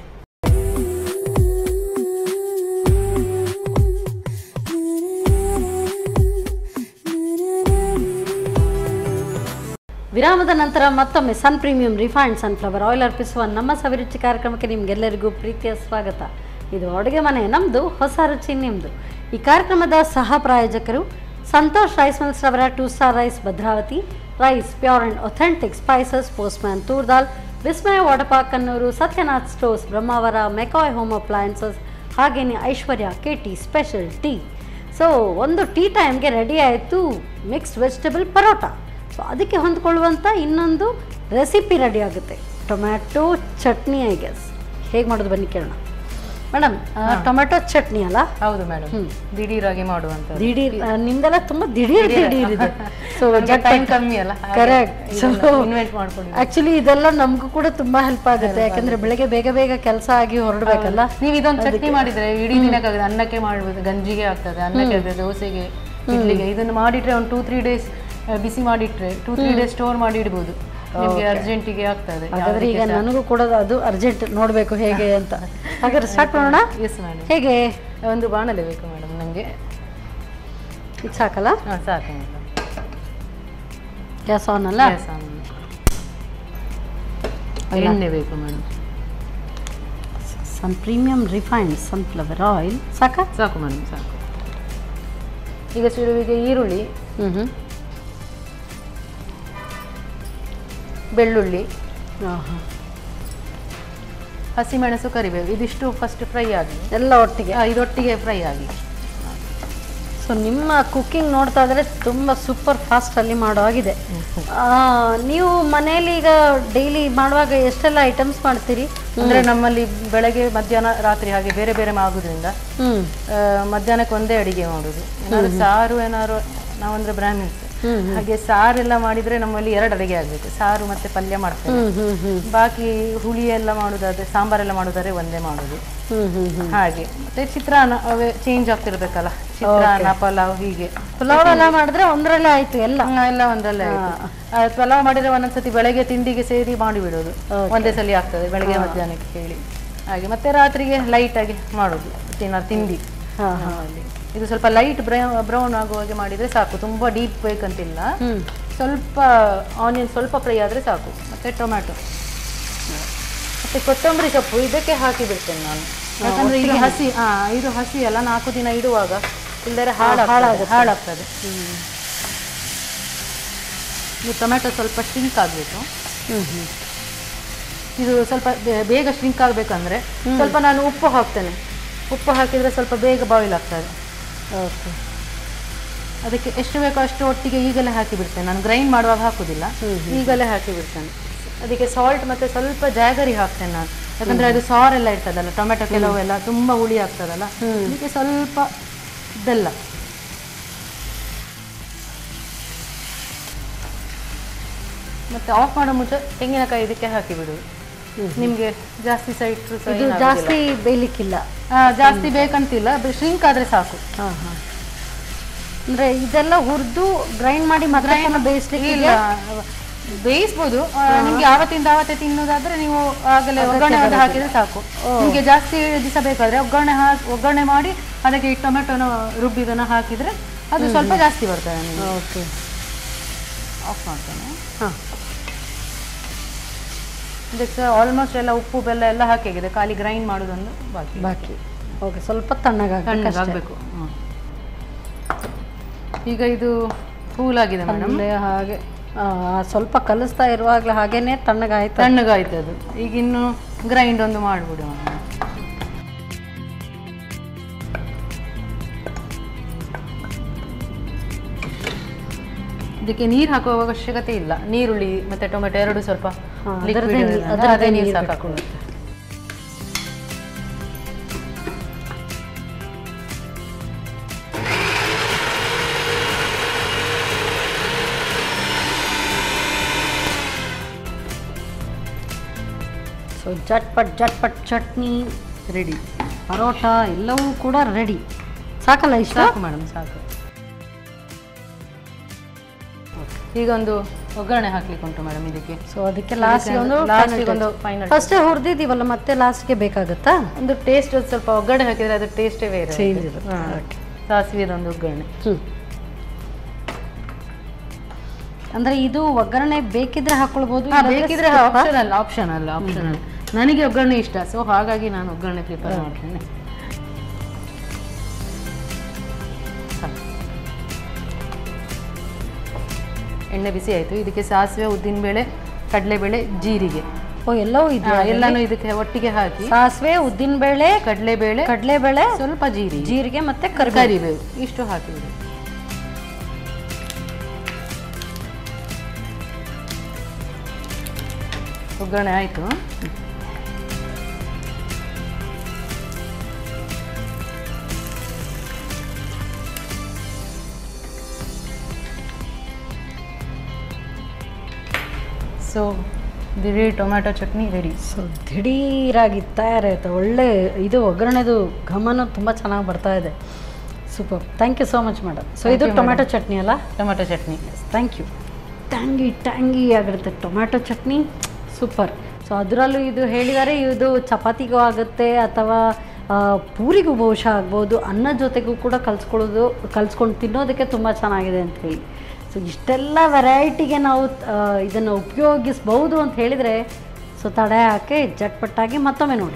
Speaker 2: ವಿರಾಮದ ನಂತರ ಮತ್ತೊಮ್ಮೆ Sun premium refined sunflower oil ಅರ್ಪಿಸುವ ನಮ್ಮ ಸವಿರುಚಿ ಕಾರ್ಯಕ್ರಮಕ್ಕೆ ನಿಮಗೆಲ್ಲರಿಗೂ ಪ್ರೀತಿಯ ಸ್ವಾಗತ. ಇದು ಅಡುಗೆ ಮನೆ ನಮ್ಮದು, ಹೊಸ ರುಚಿ ನಿಮ್ಮದು. ಈ ಕಾರ್ಯಕ್ರಮದ ಸಹ ಪ್ರಾಯೋಜಕರು ಸಂತೋಷ್ ರೈಸ್ ಮಿಲ್ಸ್ ರವರ two star rice Bhadravati, rice pure and authentic spices, postman toor dal, Vismaya water park Kannur, Satyanath stores Brahmavar, McCoy home appliances, ಹಾಗೆಯೇ Aishwarya K T special tea. So ಒಂದು ಟೀ ಟೈಮ್ಗೆ ರೆಡಿ ಆಯಿತು ಮಿಕ್ಸ್ಡ್ ವೆಜಿಟೇಬಲ್ ಪರೋಟ. ಸೊ ಅದಕ್ಕೆ ಹೊಂದ್ಕೊಳ್ಳುವಂಥ ಇನ್ನೊಂದು ರೆಸಿಪಿ ರೆಡಿ ಆಗುತ್ತೆ, ಟೊಮ್ಯಾಟೊ ಚಟ್ನಿ. ಐ ಗೆಸ್ ಹೇಗೆ ಮಾಡೋದು ಬನ್ನಿ ಕೇಳೋಣ. ಮೇಡಮ್, ಟೊಮ್ಯಾಟೊ ಚಟ್ನಿ ಅಲ್ಲ?
Speaker 4: ಹೌದು ಮೇಡಮ್, ದಿಢೀರಾಗಿ ಮಾಡುವಂತ.
Speaker 2: ದಿಢೀರ್ ನಿಮ್ದೆಲ್ಲ ತುಂಬಾ ದಿಢೀರ್ ದಿಢೀರ್ ಇದೆ. ಸೊ
Speaker 4: ಟೈಮ್ ಕಮ್ಮಿ ಅಲ್ಲ,
Speaker 2: ಕರೆಕ್ಟ್. ಸೊ
Speaker 4: ಇನ್ವೆಂಟ್ ಮಾಡ್ಕೊಂಡು
Speaker 2: ಆಕ್ಚುಲಿ ಇದೆಲ್ಲ ನಮಗೂ ಕೂಡ ತುಂಬಾ ಹೆಲ್ಪ್ ಆಗುತ್ತೆ. ಯಾಕಂದ್ರೆ ಬೆಳಗ್ಗೆ ಬೇಗ ಬೇಗ ಕೆಲಸ ಆಗಿ ಹೊರಡ್ಬೇಕಲ್ಲ.
Speaker 4: ನೀವು ಇದೊಂದು ಚಟ್ನಿ ಮಾಡಿದ್ರೆ ಇಡೀ ದಿನಕ್ಕಾಗುತ್ತೆ. ಅನ್ನಕ್ಕೆ ಮಾಡ್ಬೋದು, ಗಂಜಿಗೆ ಆಗ್ತದೆ, ಅನ್ನಕ್ಕೆ ಆಗ್ತದೆ, ದೋಸೆಗೆ, ಇಡ್ಲಿಗೆ. ಇದನ್ನು ಮಾಡಿಟ್ರೆ ಒಂದು ಟೂ ತ್ರೀ ಡೇಸ್ ಬಿಸಿ ಮಾಡಿಟ್ರೆ ಟೂ ತ್ರೀ ಡೇಸ್ ಸ್ಟೋರ್ ಮಾಡಿ ಇಡ್ಬೋದು. ನಿಮಗೆ ಅರ್ಜೆಂಟಿಗೆ ಆಗ್ತದೆ.
Speaker 2: ಹಾಗಾದ್ರೆ ಈಗ ನನಗೂ ಕೂಡ ಅದು ಅರ್ಜೆಂಟ್ ನೋಡಬೇಕು ಹೇಗೆ ಅಂತ. ಹಾಗಾದ್ರೆ ಸ್ಟಾರ್ಟ್ ಮಾಡೋಣ.
Speaker 4: Yes madam.
Speaker 2: ಹೇಗೆ?
Speaker 4: ಒಂದು ಬಾಣಲೆ ಬೇಕು ಮೇಡಮ್ ನಮಗೆ.
Speaker 2: ಇದು ಸಾಕಲ್ಲ?
Speaker 4: ಹಾಂ ಸಾಕು ಮೇಡಮ್.
Speaker 2: ಗ್ಯಾಸ್ ಆನ್ ಅಲ್ಲ?
Speaker 4: Gas on. ಎಣ್ಣೆ ಬೇಕು madam.
Speaker 2: Sun premium refined sunflower oil ಸಾಕಾ?
Speaker 4: ಸಾಕು ಮೇಡಮ್ ಸಾಕು. ಈಗ ಸುರುವಿಗೆ ಈರುಳ್ಳಿ,
Speaker 2: ಹ್ಞೂ ಹ್ಞೂ
Speaker 4: ಬೆಳ್ಳುಳ್ಳಿ,
Speaker 2: ಹಾಂ ಹಾಂ
Speaker 4: ಹಸಿಮೆಣಸು, ಕರಿಬೇವು ಇದಿಷ್ಟು ಫಸ್ಟ್ ಫ್ರೈ ಆಗಲಿ,
Speaker 2: ಎಲ್ಲ ಒಟ್ಟಿಗೆ.
Speaker 4: ಇದೊಟ್ಟಿಗೆ ಫ್ರೈ ಆಗಲಿ.
Speaker 2: ಸೊ ನಿಮ್ಮ ಕುಕ್ಕಿಂಗ್ ನೋಡ್ತಾ ಇದ್ರೆ ತುಂಬ ಸೂಪರ್ ಫಾಸ್ಟಲ್ಲಿ ಮಾಡೋ ಆಗಿದೆ. ನೀವು ಮನೆಯಲ್ಲಿ ಈಗ ಡೈಲಿ ಮಾಡುವಾಗ ಎಷ್ಟೆಲ್ಲ ಐಟಮ್ಸ್ ಮಾಡ್ತೀರಿ?
Speaker 4: ಅಂದರೆ ನಮ್ಮಲ್ಲಿ ಬೆಳಗ್ಗೆ ಮಧ್ಯಾಹ್ನ ರಾತ್ರಿ ಹಾಗೆ ಬೇರೆ ಬೇರೆ ಆಗೋದ್ರಿಂದ ಮಧ್ಯಾಹ್ನಕ್ಕೆ ಒಂದೇ ಅಡಿಗೆ ಮಾಡೋದು. ಏನಾದ್ರು ಸಾರು ಏನಾದ್ರು, ನಾವಂದ್ರೆ ಬ್ರಾಹ್ಮಿನ್ಸ್ ಹಾಗೆ ಸಾರೆಲ್ಲ ಮಾಡಿದ್ರೆ ನಮ್ಮಲ್ಲಿ ಎರಡು ಅಡಿಗೆ ಆಗ್ಬೇಕು, ಸಾರು ಮತ್ತೆ ಪಲ್ಯ ಮಾಡ್ತೇವೆ. ಬಾಕಿ ಹುಳಿ ಎಲ್ಲ ಮಾಡುದಾದ್ರೆ, ಸಾಂಬಾರೆಲ್ಲ ಮಾಡುದಾದ್ರೆ ಒಂದೇ ಮಾಡೋದು. ಹಾಗೆ ಮತ್ತೆ ಚಿತ್ರಾನ್ನ ಚೇಂಜ್ ಆಗ್ತಿರ್ಬೇಕಲ್ಲ, ಚಿತ್ರಾನ್ನ ಪಲಾವ್ ಹೀಗೆ.
Speaker 2: ಪಲಾವ್ ಎಲ್ಲ ಮಾಡಿದ್ರೆ ಒಂದರಲ್ಲೇ ಆಯ್ತು, ಎಲ್ಲ
Speaker 4: ಎಲ್ಲ ಒಂದರಲ್ಲೇ ಆಯ್ತು. ಪಲಾವ್ ಮಾಡಿದ್ರೆ ಒಂದೊಂದ್ಸತಿ ಬೆಳಗ್ಗೆ ತಿಂಡಿಗೆ ಸೇರಿ ಮಾಡಿಬಿಡೋದು, ಒಂದೇ ಸಲ ಆಗ್ತದೆ ಬೆಳಗ್ಗೆ ಮಧ್ಯಾಹ್ನಕ್ಕೆ ಹೇಳಿ. ಹಾಗೆ ಮತ್ತೆ ರಾತ್ರಿಗೆ ಲೈಟ್ ಆಗಿ ಮಾಡೋದು ತಿನ್ನ ತಿಂಡಿ. ಇದು ಸ್ವಲ್ಪ ಲೈಟ್ ಬ್ರೌನ್ ಆಗುವಾಗೆ ಮಾಡಿದ್ರೆ ಸಾಕು, ತುಂಬಾ ಡೀಪ್ ಬೇಕಂತಿಲ್ಲ. ಸ್ವಲ್ಪ ಆನಿಯನ್ ಸ್ವಲ್ಪ ಫ್ರೈ ಆದ್ರೆ ಸಾಕು. ಮತ್ತೆ ಟೊಮ್ಯಾಟೊ ಮತ್ತೆ ಕೊತ್ತಂಬರಿ ಸೊಪ್ಪು ಇದಕ್ಕೆ ಹಾಕಿ ಬಿಡ್ತೇನೆ ನಾನು, ಯಾಕಂದ್ರೆ ಇದು ಹಸಿ ಹಾ ಇದು ಹಸಿ ಅಲ್ಲ, ನಾಲ್ಕು ದಿನ ಇಡುವಾಗ ಇಲ್ಲದ್ರೆ ಹಾಳಾಗ ಹಾಳಾಗ್ತದೆ. ಇದು ಟೊಮ್ಯಾಟೊ ಸ್ವಲ್ಪ ಸ್ಟ್ರಿಂಕ್ ಆಗಬೇಕು. ಇದು ಸ್ವಲ್ಪ ಬೇಗ ಸ್ಟ್ರಿಂಕ್ ಆಗಬೇಕಂದ್ರೆ ಸ್ವಲ್ಪ ನಾನು ಉಪ್ಪು ಹಾಕ್ತೇನೆ. ಉಪ್ಪು ಹಾಕಿದರೆ ಸ್ವಲ್ಪ ಬೇಗ ಬಾಯ್ಲ್ ಆಗ್ತದೆ.
Speaker 2: ಓಕೆ,
Speaker 4: ಅದಕ್ಕೆ ಎಷ್ಟು ಬೇಕೋ ಅಷ್ಟು ಒಟ್ಟಿಗೆ ಈಗಲೇ ಹಾಕಿ ಬಿಡ್ತೇನೆ ನಾನು, ಗ್ರೈಂಡ್ ಮಾಡುವಾಗ ಹಾಕುದಿಲ್ಲ, ಈಗಲೇ ಹಾಕಿ ಬಿಡ್ತೇನೆ. ಅದಕ್ಕೆ ಸಾಲ್ಟ್ ಮತ್ತೆ ಸ್ವಲ್ಪ ಜಾಗರಿ ಹಾಕ್ತೇನೆ ನಾನು, ಯಾಕಂದ್ರೆ ಅದು ಸಾರೆಲ್ಲ ಇರ್ತದಲ್ಲ, ಟೊಮೆಟೊ ಕೆಲವೆಲ್ಲ ತುಂಬಾ ಹುಳಿ ಆಗ್ತದಲ್ಲ, ಅದಕ್ಕೆ ಸ್ವಲ್ಪ ಬೆಲ್ಲ. ಮತ್ತೆ ಆಫ್ ಮಾಡೋ ಮುಂಚೆ ತೆಂಗಿನಕಾಯಿ ಇದಕ್ಕೆ ಹಾಕಿ ಬಿಡುದು. ನಿಮ್ಗೆ ಜಾಸ್ತಿ ಸೈಡ್
Speaker 2: ಜಾಸ್ತಿ ಬೇಯಲಿಕ್ಕಿಲ್ಲ,
Speaker 4: ಜಾಸ್ತಿ ಬೇಕಂತಿಲ್ಲ, ಶ್ರಿಂಕ್ ಆದ್ರೆ ಸಾಕು.
Speaker 2: ಹಾಂ ಹಾಂ ಅಂದರೆ ಇದೆಲ್ಲ ಹುರಿದು ಗ್ರೈಂಡ್ ಮಾಡಿ ಮತ್ತೆ ಬೇಯಿಸ್ಲಿಕ್ಕೆ
Speaker 4: ಇಲ್ಲ, ಬೇಯಿಸ್ಬೋದು. ನಿಮ್ಗೆ ಆವತ್ತಿಂದ ಆವತ್ತೇ ತಿನ್ನೋದಾದ್ರೆ ನೀವು ಆಗಲೇ ಒಗ್ಗರಣೆ ಹಾಕಿದ್ರೆ ಸಾಕು. ನಿಮಗೆ ಜಾಸ್ತಿ ದಿವಸ ಬೇಕಾದ್ರೆ ಒಗ್ಗರಣೆ ಹಾಕಿ ಒಗ್ಗರಣೆ ಮಾಡಿ ಅದಕ್ಕೆ ಈ ಟೊಮೆಟೊನ ರುಬ್ಬಿದನ್ನ ಹಾಕಿದ್ರೆ ಅದು ಸ್ವಲ್ಪ ಜಾಸ್ತಿ ಬರ್ತದೆ ನಿಮಗೆ.
Speaker 2: ಓಕೆ,
Speaker 4: ಆಫ್ ಮಾಡ್ತೇನೆ.
Speaker 2: ಹಾಂ,
Speaker 4: ಇದಕ್ಕೆ ಆಲ್ಮೋಸ್ಟ್ ಎಲ್ಲ ಉಪ್ಪು ಬೆಲ್ಲ ಎಲ್ಲ ಹಾಕಿಗಿದೆ, ಖಾಲಿ ಗ್ರೈಂಡ್ ಮಾಡೋದೊಂದು ಬಾಕಿ
Speaker 2: ಬಾಕಿ. ಓಕೆ, ಸ್ವಲ್ಪ ತಣ್ಣಗಾಗಿ
Speaker 4: ತಣ್ಣಗಾಗಬೇಕು. ಈಗ ಇದು ಕೂಲಾಗಿದೆ ಮೇಡಮ್,
Speaker 2: ಹಾಗೆ ಸ್ವಲ್ಪ ಕಲಿಸ್ತಾ ಇರುವಾಗಲೇ ಹಾಗೇನೆ ತಣ್ಣಗಾಯ್ತು
Speaker 4: ತಣ್ಣಗಾಯ್ತು ಅದು. ಈಗ ಇನ್ನು ಗ್ರೈಂಡ್ ಒಂದು ಮಾಡಿಬಿಡು. ಇದಕ್ಕೆ ನೀರು ಹಾಕುವ ಅವಶ್ಯಕತೆ ಇಲ್ಲ, ನೀರುಳ್ಳಿ ಮತ್ತೆ ಟೊಮೆಟೊ ಎರಡು ಸ್ವಲ್ಪ ಅದರದೇ ನೀರು ಸಾಕಾಗುತ್ತೆ.
Speaker 2: ಸೊ ಜಟ್ಪಟ್ ಜಟ್ಪಟ್ ಚಟ್ನಿ ರೆಡಿ, ಪರೋಟ ಎಲ್ಲವೂ ಕೂಡ ರೆಡಿ. ಸಾಕಲ್ಲ ಇಷ್ಟ?
Speaker 4: ಸಾಕು ಮೇಡಮ್, ಸಾಕು. ಈಗ ಒಂದು ಒಗ್ಗರಣೆ ಹಾಕ್ಲಿಕ್ಕೆ ಉಂಟು ಮೇಡಮ್ ಇದಕ್ಕೆ.
Speaker 2: ಸೊ ಅದಕ್ಕೆ ಲಾಸ್ಟ್ ಒಂದು
Speaker 4: ಒಂದು ಫೈನಲ್,
Speaker 2: ಫಸ್ಟ್ ಹುರಿದಿದ್ದೀವಲ್ಲ ಮತ್ತೆ ಲಾಸ್ಟ್ಗೆ ಬೇಕಾಗುತ್ತಾ?
Speaker 4: ಒಂದು ಟೇಸ್ಟ್ ಸ್ವಲ್ಪ ಒಗ್ಗರಣೆ ಹಾಕಿದ್ರೆ ಅದು ಟೇಸ್ಟೇ ಬೇರೆ
Speaker 2: ಚೇಂಜ್ ಇರುತ್ತೆ.
Speaker 4: ಸಾಸಿವೆದೊಂದು ಒಗ್ಗರಣೆ.
Speaker 2: ಹ್ಞೂ, ಅಂದರೆ ಇದು ಒಗ್ಗರಣೆ ಬೇಕಿದ್ರೆ ಹಾಕೊಳ್ಬೋದು,
Speaker 4: ಬೇಕಿದ್ರೆ ಆಪ್ಷನಲ್ ಆಪ್ಷನಲ್ ಆಪ್ಷನಲ್ ನನಗೆ ಒಗ್ಗರಣೆ ಇಷ್ಟ, ಸೊ ಹಾಗಾಗಿ ನಾನು ಒಗ್ಗರಣೆ ಪ್ರಿಪೇರ್ ಮಾಡ್ತೇನೆ. ಎಣ್ಣೆ ಬಿಸಿ ಆಯಿತು, ಇದಕ್ಕೆ ಸಾಸಿವೆ, ಉದ್ದಿನಬೇಳೆ, ಕಡಲೆಬೇಳೆ, ಜೀರಿಗೆ,
Speaker 2: ಓ ಎಲ್ಲವೂ ಇದೆ,
Speaker 4: ಎಲ್ಲಾನು ಇದಕ್ಕೆ ಒಟ್ಟಿಗೆ ಹಾಕಿ
Speaker 2: ಸಾಸಿವೆ, ಉದ್ದಿನಬೇಳೆ,
Speaker 4: ಕಡಲೆಬೇಳೆ,
Speaker 2: ಕಡಲೆಬೇಳೆ,
Speaker 4: ಸ್ವಲ್ಪ ಜೀರಿಗೆ
Speaker 2: ಜೀರಿಗೆ ಮತ್ತೆ
Speaker 4: ಕರಿಬೇವು ಇಷ್ಟು ಹಾಕಿಬಿಡಿ. ಒಗ್ಗರಣೆ ಆಯಿತು. ಸೊ ದಿಢೀರ್ ಟೊಮ್ಯಾಟೊ ಚಟ್ನಿ ರೆಡಿ.
Speaker 2: ಸೊ ದಿಢೀರಾಗಿ ತಯಾರಾಯ್ತು. ಒಳ್ಳೆ ಇದು ಒಗ್ಗರಣೆದು ಘಮನೂ ತುಂಬ ಚೆನ್ನಾಗಿ ಬರ್ತಾ ಇದೆ. Super, thank you so much madam. So ಇದು ಟೊಮ್ಯಾಟೊ ಚಟ್ನಿ ಅಲ್ಲ?
Speaker 4: Tomato chutney.
Speaker 2: Thank you. Tangy tangy ಆಗಿರುತ್ತೆ ಟೊಮ್ಯಾಟೊ ಚಟ್ನಿ, ಸೂಪರ್. ಸೊ ಅದರಲ್ಲೂ ಇದು ಹೇಳಿದ್ದಾರೆ, ಇದು ಚಪಾತಿಗೂ ಆಗುತ್ತೆ ಅಥವಾ ಪೂರಿಗೂ ಬಹುಶಃ ಆಗ್ಬೋದು, ಅನ್ನದ ಜೊತೆಗೂ ಕೂಡ ಕಲಿಸ್ಕೊಳ್ಳೋದು ಕಲಿಸ್ಕೊಂಡು ತಿನ್ನೋದಕ್ಕೆ ತುಂಬ ಚೆನ್ನಾಗಿದೆ ಅಂತ ಹೇಳಿ. ಸೊ ಇಷ್ಟೆಲ್ಲ ವೆರೈಟಿಗೆ ನಾವು ಇದನ್ನು ಉಪಯೋಗಿಸ್ಬೋದು ಅಂತ ಹೇಳಿದರೆ ಸೊ ತಡೆ ಹಾಕಿ ಜಟ್ಪಟ್ಟಾಗಿ ಮತ್ತೊಮ್ಮೆ ನೋಡಿ.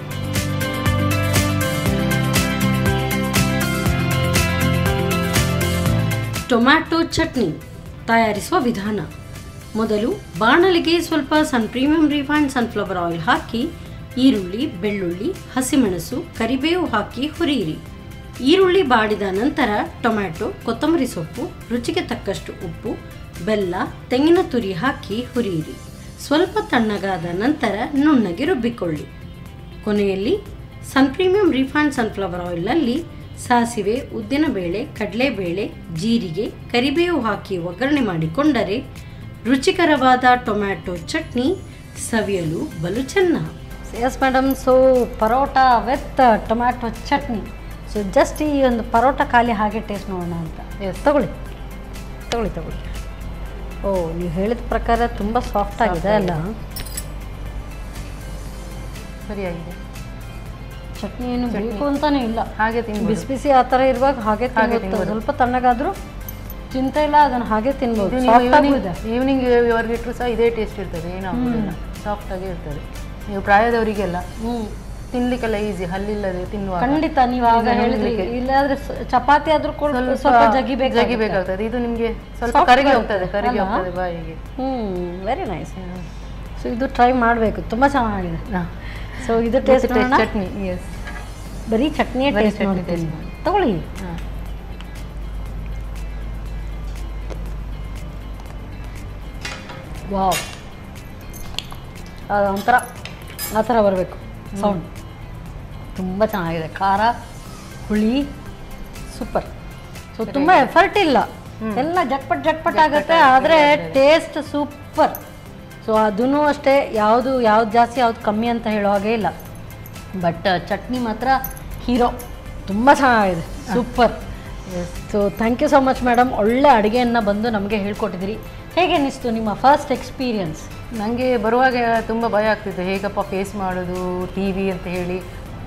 Speaker 2: ಟೊಮ್ಯಾಟೊ ಚಟ್ನಿ ತಯಾರಿಸುವ ವಿಧಾನ. ಮೊದಲು ಬಾಣಲಿಗೆ ಸ್ವಲ್ಪ Sun premium refined sunflower oil ಹಾಕಿ ಈರುಳ್ಳಿ, ಬೆಳ್ಳುಳ್ಳಿ, ಹಸಿಮೆಣಸು, ಕರಿಬೇವು ಹಾಕಿ ಹುರಿಯಿರಿ. ಈರುಳ್ಳಿ ಬಾಡಿದ ನಂತರ ಟೊಮ್ಯಾಟೊ, ಕೊತ್ತಂಬರಿ ಸೊಪ್ಪು, ರುಚಿಗೆ ತಕ್ಕಷ್ಟು ಉಪ್ಪು, ಬೆಲ್ಲ, ತೆಂಗಿನ ತುರಿ ಹಾಕಿ ಹುರಿಯಿರಿ. ಸ್ವಲ್ಪ ತಣ್ಣಗಾದ ನಂತರ ನುಣ್ಣಗೆ ರುಬ್ಬಿಕೊಳ್ಳಿ. ಕೊನೆಯಲ್ಲಿ ಸನ್ ಪ್ರೀಮಿಯಂ ರಿಫೈನ್ಡ್ ಸನ್ಫ್ಲವರ್ ಆಯಿಲ್ನಲ್ಲಿ ಸಾಸಿವೆ, ಉದ್ದಿನಬೇಳೆ, ಕಡಲೆಬೇಳೆ, ಜೀರಿಗೆ, ಕರಿಬೇವು ಹಾಕಿ ಒಗ್ಗರಣೆ ಮಾಡಿಕೊಂಡರೆ ರುಚಿಕರವಾದ ಟೊಮ್ಯಾಟೊ ಚಟ್ನಿ ಸವಿಯಲು ಬಲು ಚೆನ್ನ. Yes madam, so paratha with tomato chutney. So just ಈ ಒಂದು ಪರೋಟ ಖಾಲಿ ಹಾಗೆ ಟೇಸ್ಟ್ ನೋಡೋಣ ಅಂತ. ಎಸ್ ತಗೊಳ್ಳಿ ತಗೊಳ್ಳಿ ತಗೊಳ್ಳಿ ಓ, ನೀವು ಹೇಳಿದ ಪ್ರಕಾರ ತುಂಬ ಸಾಫ್ಟ್ ಆಗಿದೆ ಅಲ್ಲ?
Speaker 4: ಸರಿಯಾಗಿದೆ.
Speaker 2: ಚಟ್ನಿ ಏನು ಬೇಕು ಅಂತಾನೆ ಇಲ್ಲ,
Speaker 4: ಹಾಗೆ ತಿನ್ಬೋದು.
Speaker 2: ಬಿಸಿ ಬಿಸಿ ಆ ಥರ ಇರುವಾಗ ಹಾಗೆ ತಿನ್ಬೋದು. ಸ್ವಲ್ಪ ತಣ್ಣಗಾದರೂ ಚಿಂತೆ ಇಲ್ಲ, ಅದನ್ನು ಹಾಗೆ ತಿನ್ಬೋದು.
Speaker 4: ಈವ್ನಿಂಗ್ ಅವ್ರಿಗೆ ಇಟ್ಟರು ಸಹ ಇದೇ ಟೇಸ್ಟ್ ಇರ್ತದೆ, ಏನಾಗೋದಿಲ್ಲ, ಸಾಫ್ಟ್ ಆಗೇ ಇರ್ತದೆ. ನೀವು ಪ್ರಾಯದವರಿಗೆಲ್ಲ ಹ್ಞೂ ತಿನ್ಲಿಕ್ಕೆಲ್ಲ ಈಸಿ, ಹಲ್ಲಿಲ್ಲದೆ ತಿನ್ನುವ.
Speaker 2: ಖಂಡಿತ ನೀವು ಆಗ ಹೇಳಿದ್ರಿ, ಇಲ್ಲಾದ್ರೆ ಚಪಾತಿ ಆದ್ರೂ ಸ್ವಲ್ಪ ಜಗಿಬೇಕು
Speaker 4: ಜಗಿಬೇಕಾಗ್ತದೆ. ಇದು ನಿಮಗೆ ಸ್ವಲ್ಪ ಕರಗಿ ಹೋಗ್ತದೆ ಕರಗಿ ಹೋಗ್ತದೆ ಬಾಯಿಗೆ.
Speaker 2: ಹ್ಞೂ ವೆರಿ ನೈಸ್. ಸೊ ಇದು ಟ್ರೈ ಮಾಡಬೇಕು, ತುಂಬ ಚೆನ್ನಾಗಿದೆ. ಸೊ ಇದು ಟೇಸ್ಟ್
Speaker 4: ಚಟ್ನಿ. ಎಸ್,
Speaker 2: ಬರೀ ಚಟ್ನಿಯೇ ಟೇಸ್ಟ್ ನೋಡ್ತೀನಿ. ತಗೊಳ್ಳಿ. ವಾವ್, ಅದು ಒಂಥರ ಆ ಥರ ಬರಬೇಕು ಸೌಂಡ್. ತುಂಬ ಚೆನ್ನಾಗಿದೆ, ಖಾರ, ಹುಳಿ, ಸೂಪರ್. ಸೊ ತುಂಬ ಎಫರ್ಟ್ ಇಲ್ಲ, ಎಲ್ಲ ಜಟ್ಪಟ್ ಜಟ್ಪಟ್ ಆಗುತ್ತೆ, ಆದರೆ ಟೇಸ್ಟ್ ಸೂಪರ್. ಸೊ ಅದೂ ಅಷ್ಟೇ, ಯಾವುದು ಯಾವ್ದು ಜಾಸ್ತಿ ಯಾವ್ದು ಕಮ್ಮಿ ಅಂತ ಹೇಳೋ ಹಾಗೆ ಇಲ್ಲ. ಬಟ್ ಚಟ್ನಿ ಮಾತ್ರ ಹೀರೋ, ತುಂಬ ಚೆನ್ನಾಗಿದೆ, super. So thank you so much madam, ಒಳ್ಳೆ ಅಡುಗೆಯನ್ನು ಬಂದು ನಮಗೆ ಹೇಳ್ಕೊಟ್ಟಿದ್ದೀರಿ. ಹೇಗೆ ಅನ್ನಿಸ್ತು ನಿಮ್ಮ ಫಸ್ಟ್ ಎಕ್ಸ್ಪೀರಿಯನ್ಸ್?
Speaker 4: ನನಗೆ ಬರುವಾಗ ತುಂಬ ಭಯ ಆಗ್ತಿತ್ತು, ಹೇಗಪ್ಪ ಫೇಸ್ ಮಾಡೋದು ಟಿ ವಿ ಅಂತ ಹೇಳಿ.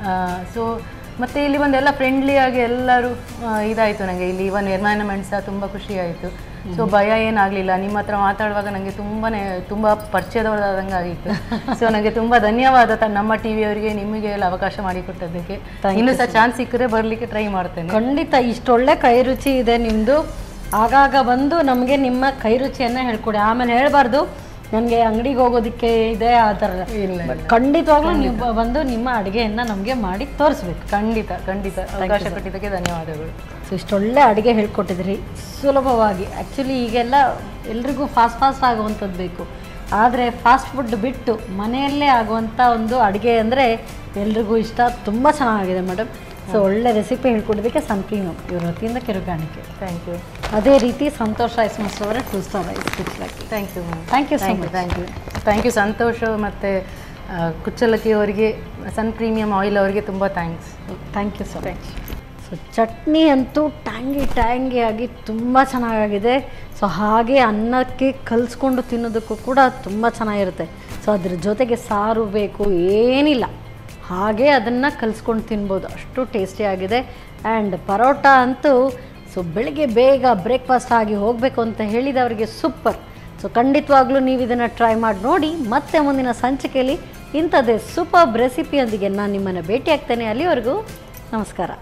Speaker 4: ಸೊ ಮತ್ತು ಇಲ್ಲಿ ಬಂದೆಲ್ಲ ಫ್ರೆಂಡ್ಲಿಯಾಗಿ ಎಲ್ಲರೂ ಇದಾಯಿತು ನನಗೆ. ಇಲ್ಲಿ ಇವನ್ ಎನ್ವೈರನ್ಮೆಂಟ್ ಸಹ ತುಂಬ ಖುಷಿ ಆಯಿತು. ಸೊ ಭಯ ಏನಾಗಲಿಲ್ಲ. ನಿಮ್ಮ ಹತ್ರ ಮಾತಾಡುವಾಗ ನನಗೆ ತುಂಬಾ ತುಂಬ ಪರಿಚಯದವರಾದಂಗೆ ಆಗಿತ್ತು. ಸೊ ನನಗೆ ತುಂಬ ಧನ್ಯವಾದ ತ ನಮ್ಮ ಟಿ ವಿಯವರಿಗೆ, ನಿಮಗೆ ಎಲ್ಲ ಅವಕಾಶ ಮಾಡಿಕೊಟ್ಟದ್ದಕ್ಕೆ. ಇನ್ನೂ ಸಹ ಚಾನ್ಸ್ ಸಿಕ್ಕರೆ ಬರಲಿಕ್ಕೆ ಟ್ರೈ ಮಾಡ್ತೇನೆ.
Speaker 2: ಖಂಡಿತ, ಇಷ್ಟೊಳ್ಳೆ ಕೈ ರುಚಿ ಇದೆ ನಿಮ್ಮದು. ಆಗಾಗ ಬಂದು ನಮಗೆ ನಿಮ್ಮ ಕೈ ರುಚಿಯನ್ನು ಹೇಳ್ಕೊಡಿ. ಆಮೇಲೆ ಹೇಳಬಾರ್ದು ನನಗೆ ಅಂಗಡಿಗೆ ಹೋಗೋದಕ್ಕೆ ಇದೆ ಆ ಥರ. ಖಂಡಿತವಾಗ್ಲೂ ನೀವು ಬಂದು ನಿಮ್ಮ ಅಡುಗೆಯನ್ನು ನಮಗೆ ಮಾಡಿ ತೋರಿಸ್ಬೇಕು.
Speaker 4: ಖಂಡಿತ ಖಂಡಿತ ಅವಕಾಶ ಕೊಟ್ಟಿದ್ದಕ್ಕೆ ಧನ್ಯವಾದಗಳು.
Speaker 2: ಸೊ ಇಷ್ಟೊಳ್ಳೆ ಅಡುಗೆ ಹೇಳ್ಕೊಟ್ಟಿದ್ರಿ ಸುಲಭವಾಗಿ. ಆ್ಯಕ್ಚುಲಿ ಈಗೆಲ್ಲ ಎಲ್ರಿಗೂ ಫಾಸ್ಟ್ ಫಾಸ್ಟ್ ಆಗುವಂಥದ್ದು ಬೇಕು, ಆದರೆ ಫಾಸ್ಟ್ ಫುಡ್ ಬಿಟ್ಟು ಮನೆಯಲ್ಲೇ ಆಗುವಂಥ ಒಂದು ಅಡುಗೆ ಅಂದರೆ ಎಲ್ರಿಗೂ ಇಷ್ಟ. ತುಂಬ ಚೆನ್ನಾಗಿದೆ ಮೇಡಮ್. ಸೊ ಒಳ್ಳೆ ರೆಸಿಪಿ ಹೇಳ್ಕೊಡೋದಕ್ಕೆ ಸನ್ ಪ್ರೀಮಿಯಂ ಇವ್ರ ವತಿಯಿಂದ ಕಿರುಗಾಣಿಕೆ.
Speaker 4: Thank you.
Speaker 2: ಅದೇ ರೀತಿ ಸಂತೋಷ್ ರೈಸ್ ಮಾಸ್ಟರ್ ಅವರೇ ಟೂ ಸ್ಟಾರ್ ರೈಸ್ ಕುಚ್ಚಲಕ್ಕಿ.
Speaker 4: Thank you ma'am.
Speaker 2: Thank you so much.
Speaker 4: Thank you thank you Santosh ಮತ್ತು ಕುಚ್ಚಲಕ್ಕಿ ಅವರಿಗೆ, ಸನ್ ಪ್ರೀಮಿಯಂ ಆಯಿಲ್ ಅವರಿಗೆ ತುಂಬ thanks.
Speaker 2: Thank you so much. So chutney ಅಂತೂ ಟ್ಯಾಂಗಿ ಟ್ಯಾಂಗಿ ಆಗಿ ತುಂಬ ಚೆನ್ನಾಗಿದೆ. ಸೊ ಹಾಗೆ ಅನ್ನಕ್ಕೆ ಕಲಿಸ್ಕೊಂಡು ತಿನ್ನೋದಕ್ಕೂ ಕೂಡ ತುಂಬ ಚೆನ್ನಾಗಿರುತ್ತೆ. ಸೊ ಅದ್ರ ಜೊತೆಗೆ ಸಾರು ಬೇಕು ಏನಿಲ್ಲ, ಹಾಗೆ ಅದನ್ನು ಕಲಿಸ್ಕೊಂಡು ತಿನ್ಬೋದು, ಅಷ್ಟು ಟೇಸ್ಟಿಯಾಗಿದೆ. ಆ್ಯಂಡ್ ಪರೋಟ ಅಂತೂ ಸೊ ಬೆಳಿಗ್ಗೆ ಬೇಗ ಬ್ರೇಕ್ಫಾಸ್ಟ್ ಆಗಿ ಹೋಗಬೇಕು ಅಂತ ಹೇಳಿದವರಿಗೆ ಸೂಪರ್. ಸೊ ಖಂಡಿತವಾಗ್ಲೂ ನೀವು ಇದನ್ನು ಟ್ರೈ ಮಾಡಿ ನೋಡಿ. ಮತ್ತೆ ಮುಂದಿನ ಸಂಚಿಕೆಯಲ್ಲಿ ಇಂಥದ್ದೇ ಸೂಪರ್ ರೆಸಿಪಿಯೊಂದಿಗೆ ನಾನು ನಿಮ್ಮನ್ನು ಭೇಟಿ ಆಗ್ತೇನೆ. ಅಲ್ಲಿವರೆಗೂ ನಮಸ್ಕಾರ.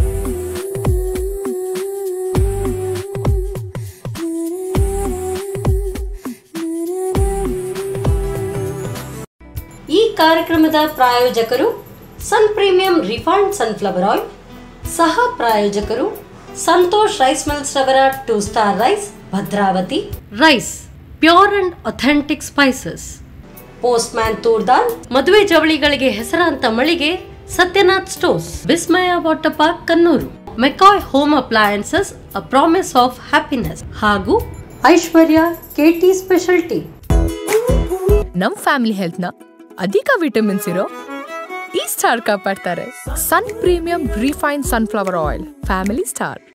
Speaker 2: ಈ ಕಾರ್ಯಕ್ರಮದ ಪ್ರಾಯೋಜಕರು Sun premium refined sunflower oil, ಸಹ ಪ್ರಾಯೋಜಕರು ಸಂತೋಷ್ ರೈಸ್ ಮಿಲ್ಸ್ ರವರ two star rice, Bhadravati rice, pure and authentic spices, post toor dal, ಮದುವೆ ಜವಳಿಗಳಿಗೆ ಹೆಸರಾಂತ ಮಳಿಗೆ Satyanath stores, Vismaya water park Kannur, McCoy home appliances a promise of happiness ಹಾಗೂ ಐಶ್ವರ್ಯ ಕೆಟಿ ಸ್ಪೆಷಾಲಿಟಿ.
Speaker 3: ನಮ್ ಫ್ಯಾಮಿಲಿ ಹೆಲ್ತ್ ನ ಅಧಿಕ ವಿಟಮಿನ್ಸ್ ಇರೋ ಈ ಸ್ಟಾರ್ ಕಾಪಾಡ್ತಾರೆ. Sun premium refined sunflower oil, family star.